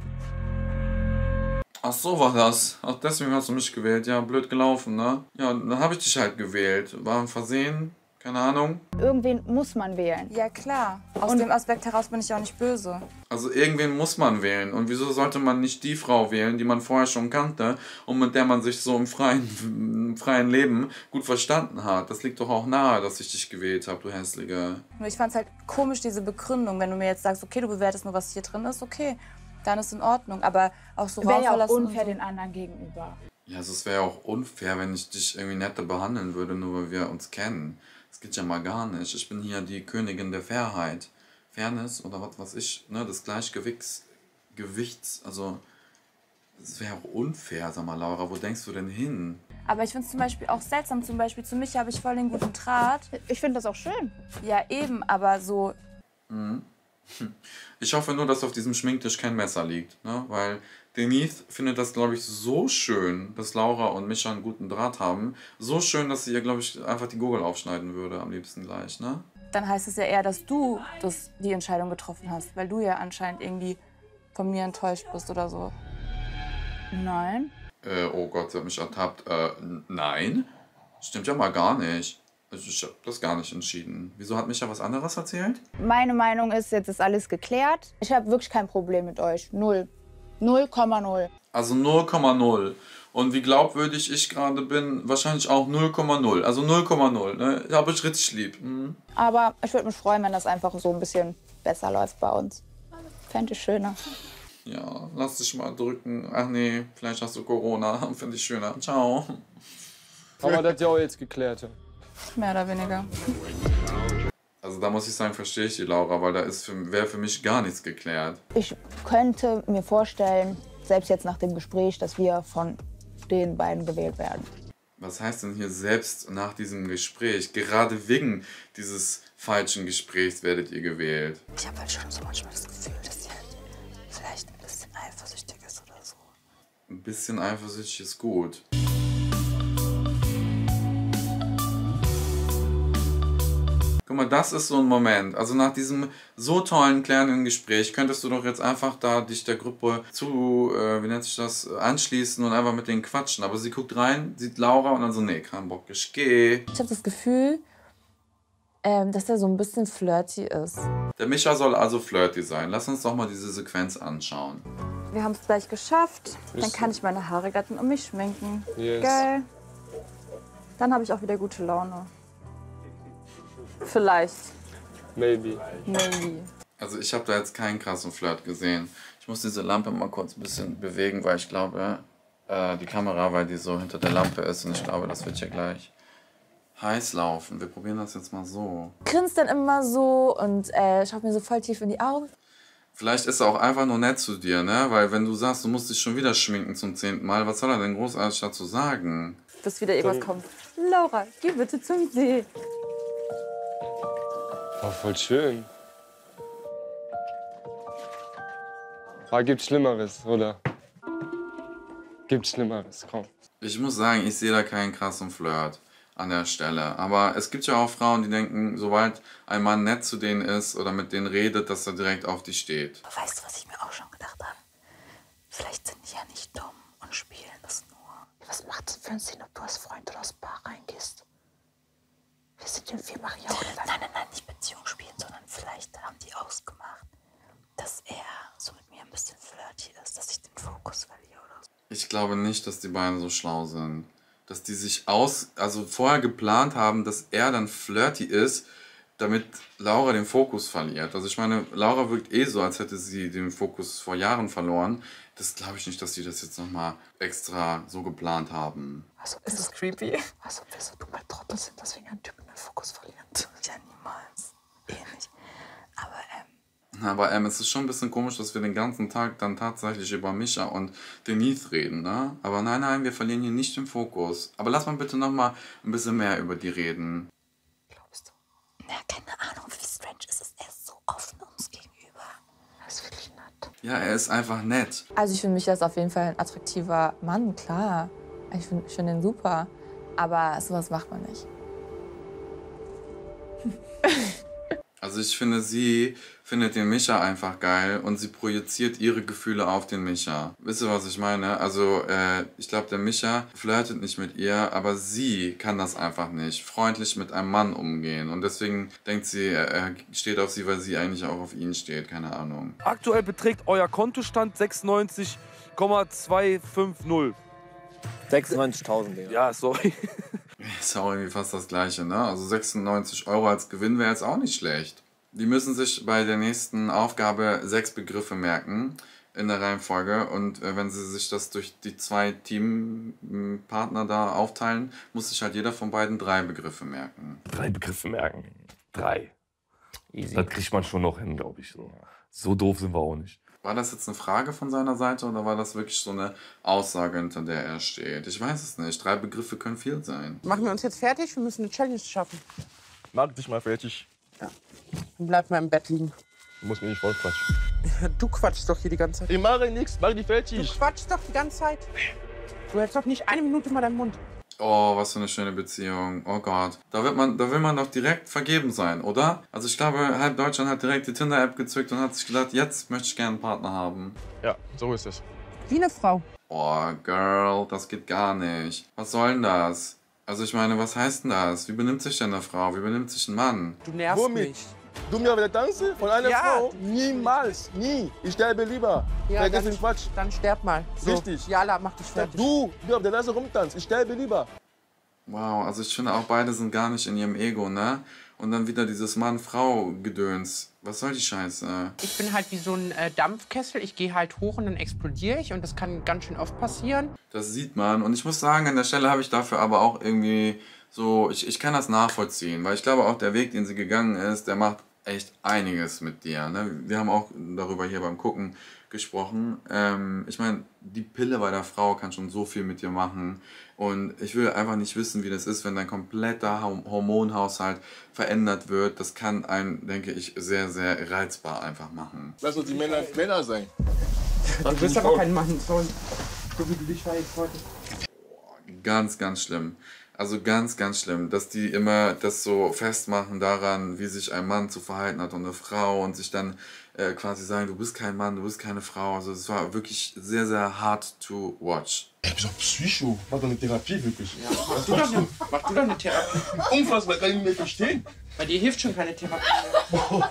Speaker 2: Ach so war das. Ach, deswegen hast du mich gewählt. Ja, blöd gelaufen, ne? Ja, dann habe ich dich halt gewählt. War ein Versehen, keine Ahnung.
Speaker 9: Irgendwen muss man wählen.
Speaker 11: Ja, klar. Aus
Speaker 9: Und-
Speaker 11: dem Aspekt heraus bin ich auch nicht böse.
Speaker 2: Also irgendwen muss man wählen. Und wieso sollte man nicht die Frau wählen, die man vorher schon kannte und mit der man sich so im freien, im freien Leben gut verstanden hat? Das liegt doch auch nahe, dass ich dich gewählt habe, du Hässliche.
Speaker 11: Nur ich fand es halt komisch, diese Begründung. Wenn du mir jetzt sagst, okay, du bewertest nur, was hier drin ist, okay, dann ist in Ordnung. Aber auch so
Speaker 9: Wäre ja auch
Speaker 11: rausverlassen und
Speaker 9: unfair
Speaker 11: so.
Speaker 9: den anderen gegenüber.
Speaker 2: Ja, also es wäre ja auch unfair, wenn ich dich irgendwie netter behandeln würde, nur weil wir uns kennen. Das geht ja mal gar nicht. Ich bin hier die Königin der Fairheit. Fairness oder was weiß ich, ne, des Gleichgewichts, Gewichts, also es wäre auch unfair, sag mal, Laura, wo denkst du denn hin?
Speaker 11: Aber ich finde es zum Beispiel auch seltsam. Zum Beispiel zu mich habe ich voll den guten Draht.
Speaker 9: Ich finde das auch schön.
Speaker 11: Ja, eben, aber so...
Speaker 2: Mhm. Ich hoffe nur, dass auf diesem Schminktisch kein Messer liegt, ne? Weil Denise findet das, glaube ich, so schön, dass Laura und Mischa einen guten Draht haben. So schön, dass sie ihr, glaube ich, einfach die Gurgel aufschneiden würde, am liebsten gleich, ne?
Speaker 11: Dann heißt es ja eher, dass du das, die Entscheidung getroffen hast. Weil du ja anscheinend irgendwie von mir enttäuscht bist oder so.
Speaker 9: Nein.
Speaker 2: Äh, oh Gott, sie hat mich ertappt. Äh, n- nein? Stimmt ja mal gar nicht. Also ich habe das gar nicht entschieden. Wieso hat Mischa was anderes erzählt?
Speaker 9: Meine Meinung ist, jetzt ist alles geklärt. Ich habe wirklich kein Problem mit euch. Null. null Komma null.
Speaker 2: Also null Komma null. Und wie glaubwürdig ich gerade bin, wahrscheinlich auch null Komma null. Also null Komma null. Ne? Ich habe euch richtig lieb. Mhm.
Speaker 9: Aber ich würde mich freuen, wenn das einfach so ein bisschen besser läuft bei uns. Fände ich schöner.
Speaker 2: Ja, lass dich mal drücken. Ach nee, vielleicht hast du Corona. Finde ich schöner. Ciao.
Speaker 5: Aber das ist ja auch jetzt geklärt. ja.
Speaker 11: Mehr oder weniger.
Speaker 2: Also da muss ich sagen, verstehe ich die Laura, weil da ist für, wäre für mich gar nichts geklärt.
Speaker 9: Ich könnte mir vorstellen, selbst jetzt nach dem Gespräch, dass wir von den beiden gewählt werden.
Speaker 2: Was heißt denn hier selbst nach diesem Gespräch? Gerade wegen dieses falschen Gesprächs werdet ihr gewählt.
Speaker 6: Ich habe halt schon so manchmal das Gefühl, dass sie halt vielleicht ein bisschen eifersüchtig ist oder so.
Speaker 2: Ein bisschen eifersüchtig ist gut. Guck mal, das ist so ein Moment. Also nach diesem so tollen, klärenden Gespräch könntest du doch jetzt einfach da dich der Gruppe zu, äh, wie nennt sich das, anschließen und einfach mit denen quatschen. Aber sie guckt rein, sieht Laura und dann so, nee, kein Bock, ich geh.
Speaker 6: Ich habe das Gefühl, ähm, dass er so ein bisschen flirty ist.
Speaker 2: Der Mischa soll also flirty sein. Lass uns doch mal diese Sequenz anschauen.
Speaker 11: Wir haben es gleich geschafft. Dann kann ich meine Haare glätten und mich schminken.
Speaker 5: Yes.
Speaker 11: Geil. Dann habe ich auch wieder gute Laune. Vielleicht.
Speaker 5: Maybe.
Speaker 11: Maybe.
Speaker 2: Also ich habe da jetzt keinen krassen Flirt gesehen. Ich muss diese Lampe mal kurz ein bisschen bewegen, weil ich glaube, äh, die Kamera, weil die so hinter der Lampe ist und ich glaube, das wird hier gleich heiß laufen. Wir probieren das jetzt mal so.
Speaker 6: Grinst dann immer so und äh, schaut mir so voll tief in die Augen.
Speaker 2: Vielleicht ist er auch einfach nur nett zu dir, ne? Weil wenn du sagst, du musst dich schon wieder schminken zum zehnten Mal, was soll er denn großartig dazu sagen?
Speaker 11: Bis wieder irgendwas kommt. Laura, geh bitte zum See.
Speaker 5: Oh, voll schön. Ah, gibt Schlimmeres, oder? Gibt Schlimmeres, komm.
Speaker 2: Ich muss sagen, ich sehe da keinen krassen Flirt an der Stelle. Aber es gibt ja auch Frauen, die denken, sobald ein Mann nett zu denen ist oder mit denen redet, dass er direkt auf die steht.
Speaker 6: Weißt du, was ich mir auch schon gedacht habe? Vielleicht sind die ja nicht dumm und spielen das nur. Was macht es für einen Sinn, ob du als Freund oder als Paar reingehst? Wir sind in vier Jahre lang. Nein, nein, nein, nicht Beziehung spielen, sondern vielleicht haben die ausgemacht, dass er so mit mir ein bisschen flirty ist, dass ich den Fokus verliere oder so.
Speaker 2: Ich glaube nicht, dass die beiden so schlau sind. Dass die sich aus, also vorher geplant haben, dass er dann flirty ist, damit Laura den Fokus verliert. Also ich meine, Laura wirkt eh so, als hätte sie den Fokus vor Jahren verloren. Das glaube ich nicht, dass sie das jetzt nochmal extra so geplant haben.
Speaker 6: Also ist es creepy? Also wir so dumme Trottel sind, deswegen ein Typ den Fokus verlieren. Ja, niemals. Eh nicht. Aber ähm,
Speaker 2: Aber ähm, es ist schon ein bisschen komisch, dass wir den ganzen Tag dann tatsächlich über Mischa und Denise reden, ne? Aber nein, nein, wir verlieren hier nicht den Fokus. Aber lass mal bitte nochmal ein bisschen mehr über die reden.
Speaker 6: Glaubst du? Ja, keine Ahnung, wie strange ist es. Er ist so offen uns gegenüber. Er ist wirklich nett.
Speaker 2: Ja, er ist einfach nett.
Speaker 6: Also ich finde, Micha ist auf jeden Fall ein attraktiver Mann, klar. Ich finde ich find ihn super. Aber sowas macht man nicht.
Speaker 2: Also ich finde, sie findet den Mischa einfach geil und sie projiziert ihre Gefühle auf den Mischa. Wisst ihr, was ich meine? Also äh, ich glaube, der Mischa flirtet nicht mit ihr, aber sie kann das einfach nicht. Freundlich mit einem Mann umgehen. Und deswegen denkt sie, er steht auf sie, weil sie eigentlich auch auf ihn steht. Keine Ahnung.
Speaker 10: Aktuell beträgt euer Kontostand sechsundneunzig Komma zweihundertfünfzig.
Speaker 17: sechsundneunzigtausend, Digga.
Speaker 10: Ja, sorry.
Speaker 2: Ist auch irgendwie fast das Gleiche, ne? Also sechsundneunzig Euro als Gewinn wäre jetzt auch nicht schlecht. Die müssen sich bei der nächsten Aufgabe sechs Begriffe merken in der Reihenfolge. Und äh, wenn sie sich das durch die zwei Teampartner da aufteilen, muss sich halt jeder von beiden drei Begriffe merken.
Speaker 14: Drei Begriffe merken. Drei. Easy. Das kriegt man schon noch hin, glaube ich. So. so doof sind wir auch nicht.
Speaker 2: War das jetzt eine Frage von seiner Seite oder war das wirklich so eine Aussage, hinter der er steht? Ich weiß es nicht. Drei Begriffe können viel sein.
Speaker 18: Machen wir uns jetzt fertig? Wir müssen eine Challenge schaffen.
Speaker 15: Mach dich mal fertig.
Speaker 18: Ja. Dann bleib mal im Bett liegen.
Speaker 15: Du musst mich nicht voll quatschen.
Speaker 18: Du quatschst doch hier die ganze Zeit.
Speaker 15: Ich mache nichts, mach dich fertig.
Speaker 18: Du quatschst doch die ganze Zeit. Du hältst doch nicht eine Minute mal deinen Mund.
Speaker 2: Oh, was für eine schöne Beziehung. Oh Gott. Da, wird man, da will man doch direkt vergeben sein, oder? Also ich glaube, halb Deutschland hat direkt die Tinder-App gezückt und hat sich gedacht, jetzt möchte ich gerne einen Partner haben.
Speaker 15: Ja, so ist es.
Speaker 18: Wie eine Frau.
Speaker 2: Oh, Girl, das geht gar nicht. Was soll denn das? Also ich meine, was heißt denn das? Wie benimmt sich denn eine Frau? Wie benimmt sich ein Mann?
Speaker 18: Du nervst
Speaker 15: Womit?
Speaker 18: mich.
Speaker 15: Du mir wieder tanzen von einer
Speaker 18: Ja.
Speaker 15: Frau? Niemals, nie. Ich sterbe lieber.
Speaker 18: Ja,
Speaker 15: Vergiss
Speaker 18: dann,
Speaker 15: den Quatsch.
Speaker 18: dann sterb mal. So.
Speaker 15: Richtig.
Speaker 18: Jala, mach dich fertig.
Speaker 15: Du, du auf der Nase rumtanzt. Ich sterbe lieber.
Speaker 2: Wow, also ich finde auch beide sind gar nicht in ihrem Ego, ne? Und dann wieder dieses Mann-Frau-Gedöns. Was soll die Scheiße?
Speaker 18: Ich bin halt wie so ein äh, Dampfkessel. Ich gehe halt hoch und dann explodiere ich. Und das kann ganz schön oft passieren.
Speaker 2: Das sieht man. Und ich muss sagen, an der Stelle habe ich dafür aber auch irgendwie so, ich, ich kann das nachvollziehen. Weil ich glaube auch, der Weg, den sie gegangen ist, der macht echt einiges mit dir. Ne? Wir haben auch darüber hier beim Gucken gesprochen. Ähm, ich meine, die Pille bei der Frau kann schon so viel mit dir machen. Und ich will einfach nicht wissen, wie das ist, wenn dein kompletter Hormonhaushalt verändert wird. Das kann einen, denke ich, sehr, sehr reizbar einfach machen.
Speaker 15: Lass uns die Männer Männer sein.
Speaker 18: Du bist aber kein Mann, so, so wie du dich verhältst heute.
Speaker 2: Ganz, ganz schlimm. Also ganz, ganz schlimm, dass die immer das so festmachen daran, wie sich ein Mann zu verhalten hat und eine Frau und sich dann äh, quasi sagen, du bist kein Mann, du bist keine Frau. Also es war wirklich sehr, sehr hard to watch.
Speaker 15: Ey, bist doch Psycho. Mach doch eine Therapie, wirklich.
Speaker 18: Ja, mach, du doch eine, mach du doch eine Therapie.
Speaker 15: Unfassbar, kann ich nicht mehr verstehen.
Speaker 18: Bei dir hilft schon keine Therapie mehr.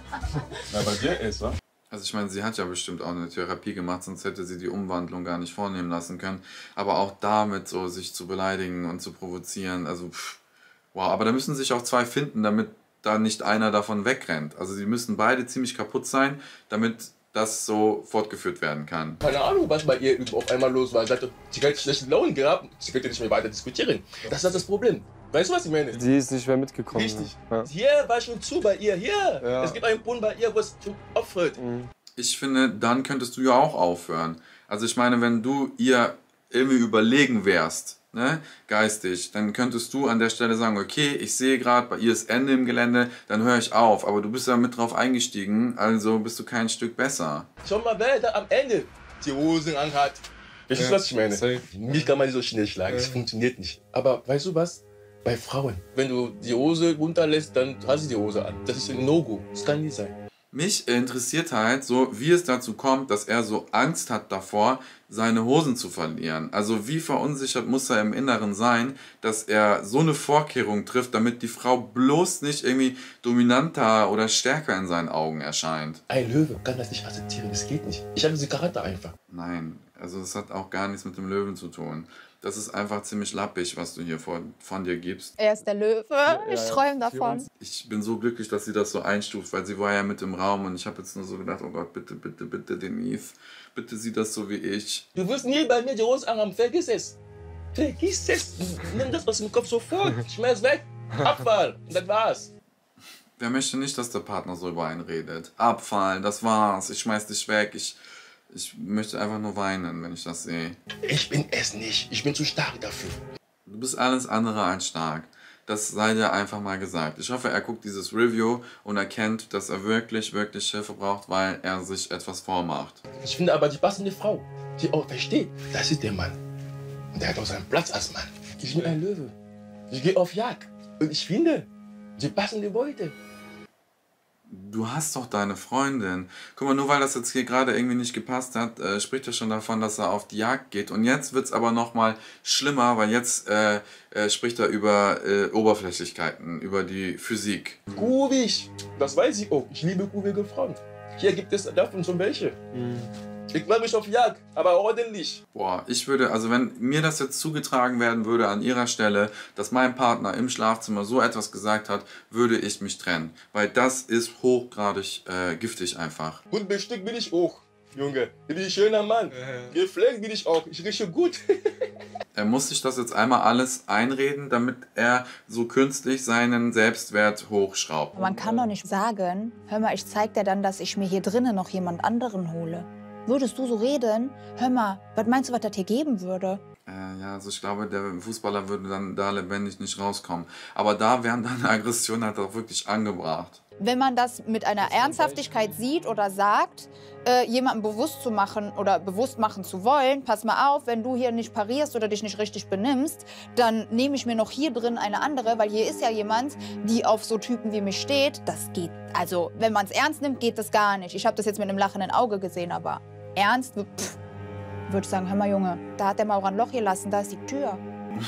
Speaker 15: Na, bei dir ist, wa?
Speaker 2: Also ich meine, sie hat ja bestimmt auch eine Therapie gemacht, sonst hätte sie die Umwandlung gar nicht vornehmen lassen können. Aber auch damit so sich zu beleidigen und zu provozieren, also pff, wow. Aber da müssen sich auch zwei finden, damit da nicht einer davon wegrennt. Also sie müssen beide ziemlich kaputt sein, damit das so fortgeführt werden kann.
Speaker 15: Keine Ahnung, was bei ihr auf einmal los war. Sie hat die ganze schlechte Laune gehabt, sie könnte nicht mehr weiter diskutieren. Das ist das Problem. Weißt du, was ich meine?
Speaker 5: Sie ist nicht mehr mitgekommen.
Speaker 15: Richtig.
Speaker 5: Ja.
Speaker 15: Hier war schon zu bei ihr, hier.
Speaker 5: Ja.
Speaker 15: Es gibt einen Brunnen bei ihr, wo es schon aufhört.
Speaker 2: Ich finde, dann könntest du ja auch aufhören. Also ich meine, wenn du ihr irgendwie überlegen wärst, ne, geistig, dann könntest du an der Stelle sagen, okay, ich sehe gerade, bei ihr ist Ende im Gelände, dann höre ich auf. Aber du bist ja mit drauf eingestiegen, also bist du kein Stück besser.
Speaker 15: Schau mal, wer da am Ende die Hosen anhat. Weißt du,
Speaker 5: Ja,
Speaker 15: was ich meine?
Speaker 5: safe.
Speaker 15: Mich kann man nicht so schnell schlagen, es
Speaker 5: Ja.
Speaker 15: funktioniert nicht. Aber weißt du was? Bei Frauen, wenn du die Hose runterlässt, dann hast du die Hose an. Das ist ein No-Go. Das kann nicht sein.
Speaker 2: Mich interessiert halt so, wie es dazu kommt, dass er so Angst hat davor, seine Hosen zu verlieren. Also wie verunsichert muss er im Inneren sein, dass er so eine Vorkehrung trifft, damit die Frau bloß nicht irgendwie dominanter oder stärker in seinen Augen erscheint.
Speaker 15: Ein Löwe kann das nicht akzeptieren, das geht nicht. Ich habe diese Charakter einfach.
Speaker 2: Nein, also es hat auch gar nichts mit dem Löwen zu tun. Das ist einfach ziemlich lappig, was du hier vor, von dir gibst.
Speaker 9: Er ist der Löwe. Ich träume davon.
Speaker 2: Ich bin so glücklich, dass sie das so einstuft, weil sie war ja mit im Raum und ich habe jetzt nur so gedacht, oh Gott, bitte, bitte, bitte, Denise, bitte sieh das so wie ich.
Speaker 15: Du wirst nie bei mir die Hose anhaben, vergiss es. Vergiss es. Nimm das aus dem Kopf sofort. Schmeiß weg. Abfall. Und das war's.
Speaker 2: Wer möchte nicht, dass der Partner so über einen redet? Abfall, das war's, ich schmeiß dich weg, ich, ich möchte einfach nur weinen, wenn ich das sehe.
Speaker 15: Ich bin es nicht, ich bin zu stark dafür.
Speaker 2: Du bist alles andere als stark. Das sei dir einfach mal gesagt. Ich hoffe, er guckt dieses Review und erkennt, dass er wirklich, wirklich Hilfe braucht, weil er sich etwas vormacht.
Speaker 15: Ich finde aber die passende Frau, die auch versteht, das ist der Mann. Und der hat auch seinen Platz als Mann. Ich bin ein Löwe. Ich gehe auf Jagd. Und ich finde die passende Beute.
Speaker 2: Du hast doch deine Freundin. Guck mal, nur weil das jetzt hier gerade irgendwie nicht gepasst hat, äh, spricht er schon davon, dass er auf die Jagd geht. Und jetzt wird es aber noch mal schlimmer, weil jetzt äh, äh, spricht er über äh, Oberflächlichkeiten, über die Physik.
Speaker 15: Kurvig, das weiß ich auch. Ich liebe kurvige Frauen. Hier gibt es davon schon welche. Ich mache mich auf Jagd, aber ordentlich.
Speaker 2: Boah, ich würde, also wenn mir das jetzt zugetragen werden würde an ihrer Stelle, dass mein Partner im Schlafzimmer so etwas gesagt hat, würde ich mich trennen. Weil das ist hochgradig äh, giftig einfach.
Speaker 15: Gut bestückt bin ich auch, Junge. Ich bin ein schöner Mann. Gepflegt bin ich auch. Ich rieche gut.
Speaker 2: Er muss sich das jetzt einmal alles einreden, damit er so künstlich seinen Selbstwert hochschraubt.
Speaker 6: Man kann doch nicht sagen, hör mal, ich zeig dir dann, dass ich mir hier drinnen noch jemand anderen hole. Würdest du so reden? Hör mal, was meinst du, was das hier geben würde?
Speaker 2: Äh, ja, also ich glaube, der Fußballer würde dann da lebendig nicht rauskommen. Aber da wären deine Aggressionen halt auch wirklich angebracht.
Speaker 9: Wenn man das mit einer Ernsthaftigkeit sieht oder sagt, äh, jemandem bewusst zu machen oder bewusst machen zu wollen, pass mal auf, wenn du hier nicht parierst oder dich nicht richtig benimmst, dann nehme ich mir noch hier drin eine andere, weil hier ist ja jemand, die auf so Typen wie mich steht. Das geht, also wenn man es ernst nimmt, geht das gar nicht. Ich habe das jetzt mit einem lachenden Auge gesehen, aber ernst, pff, würde ich sagen, hör mal Junge, da hat der Maurer ein Loch gelassen, da ist die Tür.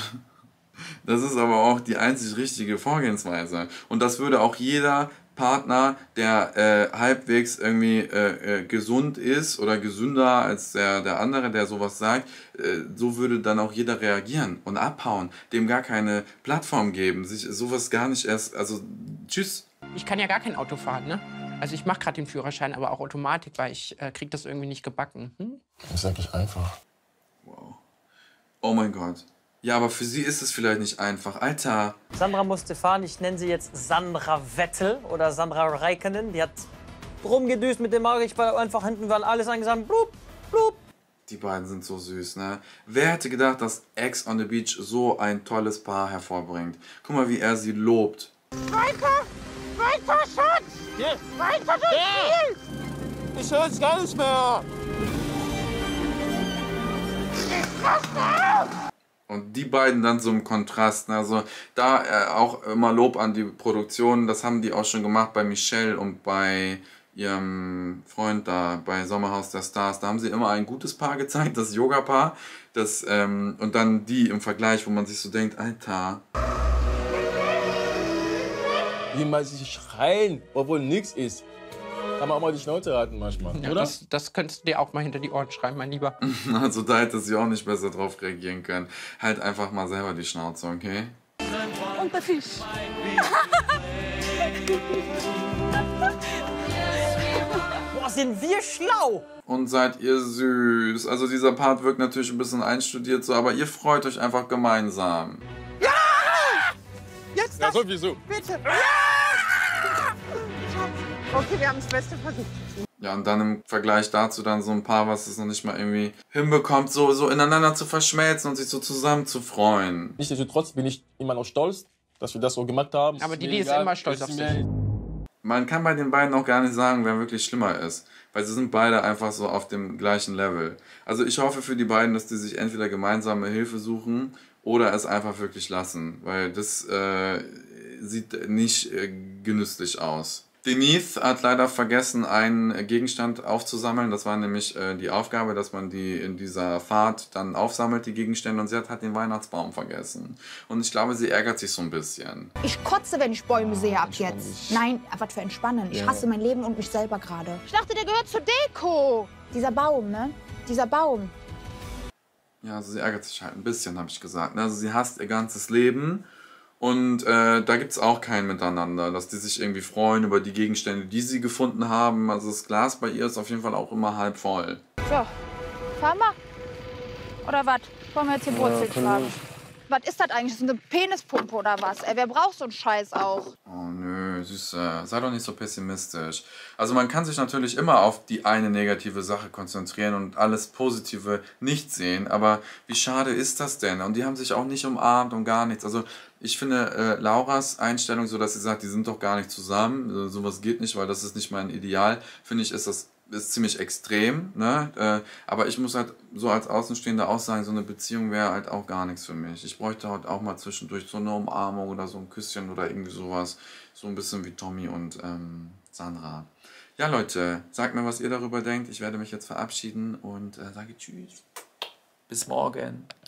Speaker 2: Das ist aber auch die einzig richtige Vorgehensweise. Und das würde auch jeder Partner, der äh, halbwegs irgendwie äh, äh, gesund ist oder gesünder als der, der andere, der sowas sagt, äh, so würde dann auch jeder reagieren und abhauen, dem gar keine Plattform geben, sich sowas gar nicht erst, also tschüss.
Speaker 18: Ich kann ja gar kein Auto fahren, ne? Also ich mache gerade den Führerschein, aber auch Automatik, weil ich äh, krieg das irgendwie nicht gebacken. Hm?
Speaker 15: Das ist eigentlich einfach.
Speaker 2: Wow. Oh mein Gott. Ja, aber für sie ist es vielleicht nicht einfach. Alter.
Speaker 17: Sandra musste fahren. Ich nenne sie jetzt Sandra Vettel oder Sandra Räikkönen. Die hat rumgedüst mit dem Auge. Ich war einfach hinten, waren alles eingesammelt. Blub, blub.
Speaker 2: Die beiden sind so süß, ne? Wer hätte gedacht, dass Ex on the Beach so ein tolles Paar hervorbringt? Guck mal, wie er sie lobt.
Speaker 19: Weiter! Weiter, Schatz!
Speaker 15: Yeah.
Speaker 19: Weiter durchs
Speaker 15: Yeah.
Speaker 19: Spiel!
Speaker 15: Ich höre jetzt gar nicht mehr.
Speaker 19: Ich raste aus!
Speaker 2: Und die beiden dann so im Kontrast. Ne? Also da äh, auch immer Lob an die Produktion. Das haben die auch schon gemacht bei Michelle und bei ihrem Freund da bei Sommerhaus der Stars. Da haben sie immer ein gutes Paar gezeigt, das Yoga-Paar. Das, ähm, und dann die im Vergleich, wo man sich so denkt, Alter.
Speaker 15: Wie man sich schreien, obwohl nichts ist. Kann man auch mal die Schnauze halten manchmal,
Speaker 18: Ja,
Speaker 15: oder?
Speaker 18: das, das könntest du dir auch mal hinter die Ohren schreiben, mein Lieber.
Speaker 2: Also da hätte sie auch nicht besser drauf reagieren können. Halt einfach mal selber die Schnauze, okay?
Speaker 19: Und der Fisch.
Speaker 17: Boah, sind wir schlau!
Speaker 2: Und seid ihr süß. Also dieser Part wirkt natürlich ein bisschen einstudiert so, aber ihr freut euch einfach gemeinsam.
Speaker 19: Ja! Jetzt
Speaker 15: Ja, sowieso.
Speaker 19: bitte. Ja! Okay, wir haben das Beste versucht.
Speaker 2: Ja, und dann im Vergleich dazu dann so ein Paar, was es noch nicht mal irgendwie hinbekommt, so, so ineinander zu verschmelzen und sich so zusammen zu freuen.
Speaker 15: Nichtsdestotrotz bin ich immer noch stolz, dass wir das so gemacht haben.
Speaker 18: Aber
Speaker 15: Ist
Speaker 18: die
Speaker 15: mir
Speaker 18: Lee ist
Speaker 15: egal,
Speaker 18: immer stolz
Speaker 15: ist
Speaker 18: auf
Speaker 15: mir-
Speaker 18: sich.
Speaker 2: Man kann bei den beiden auch gar nicht sagen, wer wirklich schlimmer ist. Weil sie sind beide einfach so auf dem gleichen Level. Also ich hoffe für die beiden, dass die sich entweder gemeinsame Hilfe suchen oder es einfach wirklich lassen. Weil das äh, sieht nicht äh, genüsslich aus. Denise hat leider vergessen, einen Gegenstand aufzusammeln. Das war nämlich äh, die Aufgabe, dass man die in dieser Fahrt dann aufsammelt, die Gegenstände. Und sie hat halt den Weihnachtsbaum vergessen. Und ich glaube, sie ärgert sich so ein bisschen.
Speaker 9: Ich kotze, wenn ich Bäume sehe ab jetzt. Nein, was für Entspannen. Ich
Speaker 2: Ja.
Speaker 9: hasse mein Leben und mich selber gerade. Ich dachte, der gehört zur Deko. Dieser Baum, ne? Dieser Baum.
Speaker 2: Ja, also sie ärgert sich halt ein bisschen, habe ich gesagt. Also sie hasst ihr ganzes Leben. Und äh, da gibt es auch kein Miteinander, dass die sich irgendwie freuen über die Gegenstände, die sie gefunden haben. Also das Glas bei ihr ist auf jeden Fall auch immer halb voll.
Speaker 9: So, fahren wir? Oder was? Wollen wir jetzt hier Wurzeln
Speaker 2: können
Speaker 9: schlagen?
Speaker 2: wir.
Speaker 9: Was ist das eigentlich? Ist das eine Penispumpe oder was? Ey, wer braucht so einen Scheiß auch?
Speaker 2: Oh nö, Süße, sei doch nicht so pessimistisch. Also man kann sich natürlich immer auf die eine negative Sache konzentrieren und alles Positive nicht sehen, aber wie schade ist das denn? Und die haben sich auch nicht umarmt und gar nichts. Also ich finde äh, Lauras Einstellung, so dass sie sagt, die sind doch gar nicht zusammen, also, sowas geht nicht, weil das ist nicht mein Ideal, finde ich, ist das ist ziemlich extrem, ne? Äh, aber ich muss halt so als Außenstehender auch sagen, so eine Beziehung wäre halt auch gar nichts für mich. Ich bräuchte halt auch mal zwischendurch so eine Umarmung oder so ein Küsschen oder irgendwie sowas. So ein bisschen wie Tommy und ähm, Sandra. Ja, Leute, sagt mir, was ihr darüber denkt. Ich werde mich jetzt verabschieden und äh, sage tschüss. Bis morgen.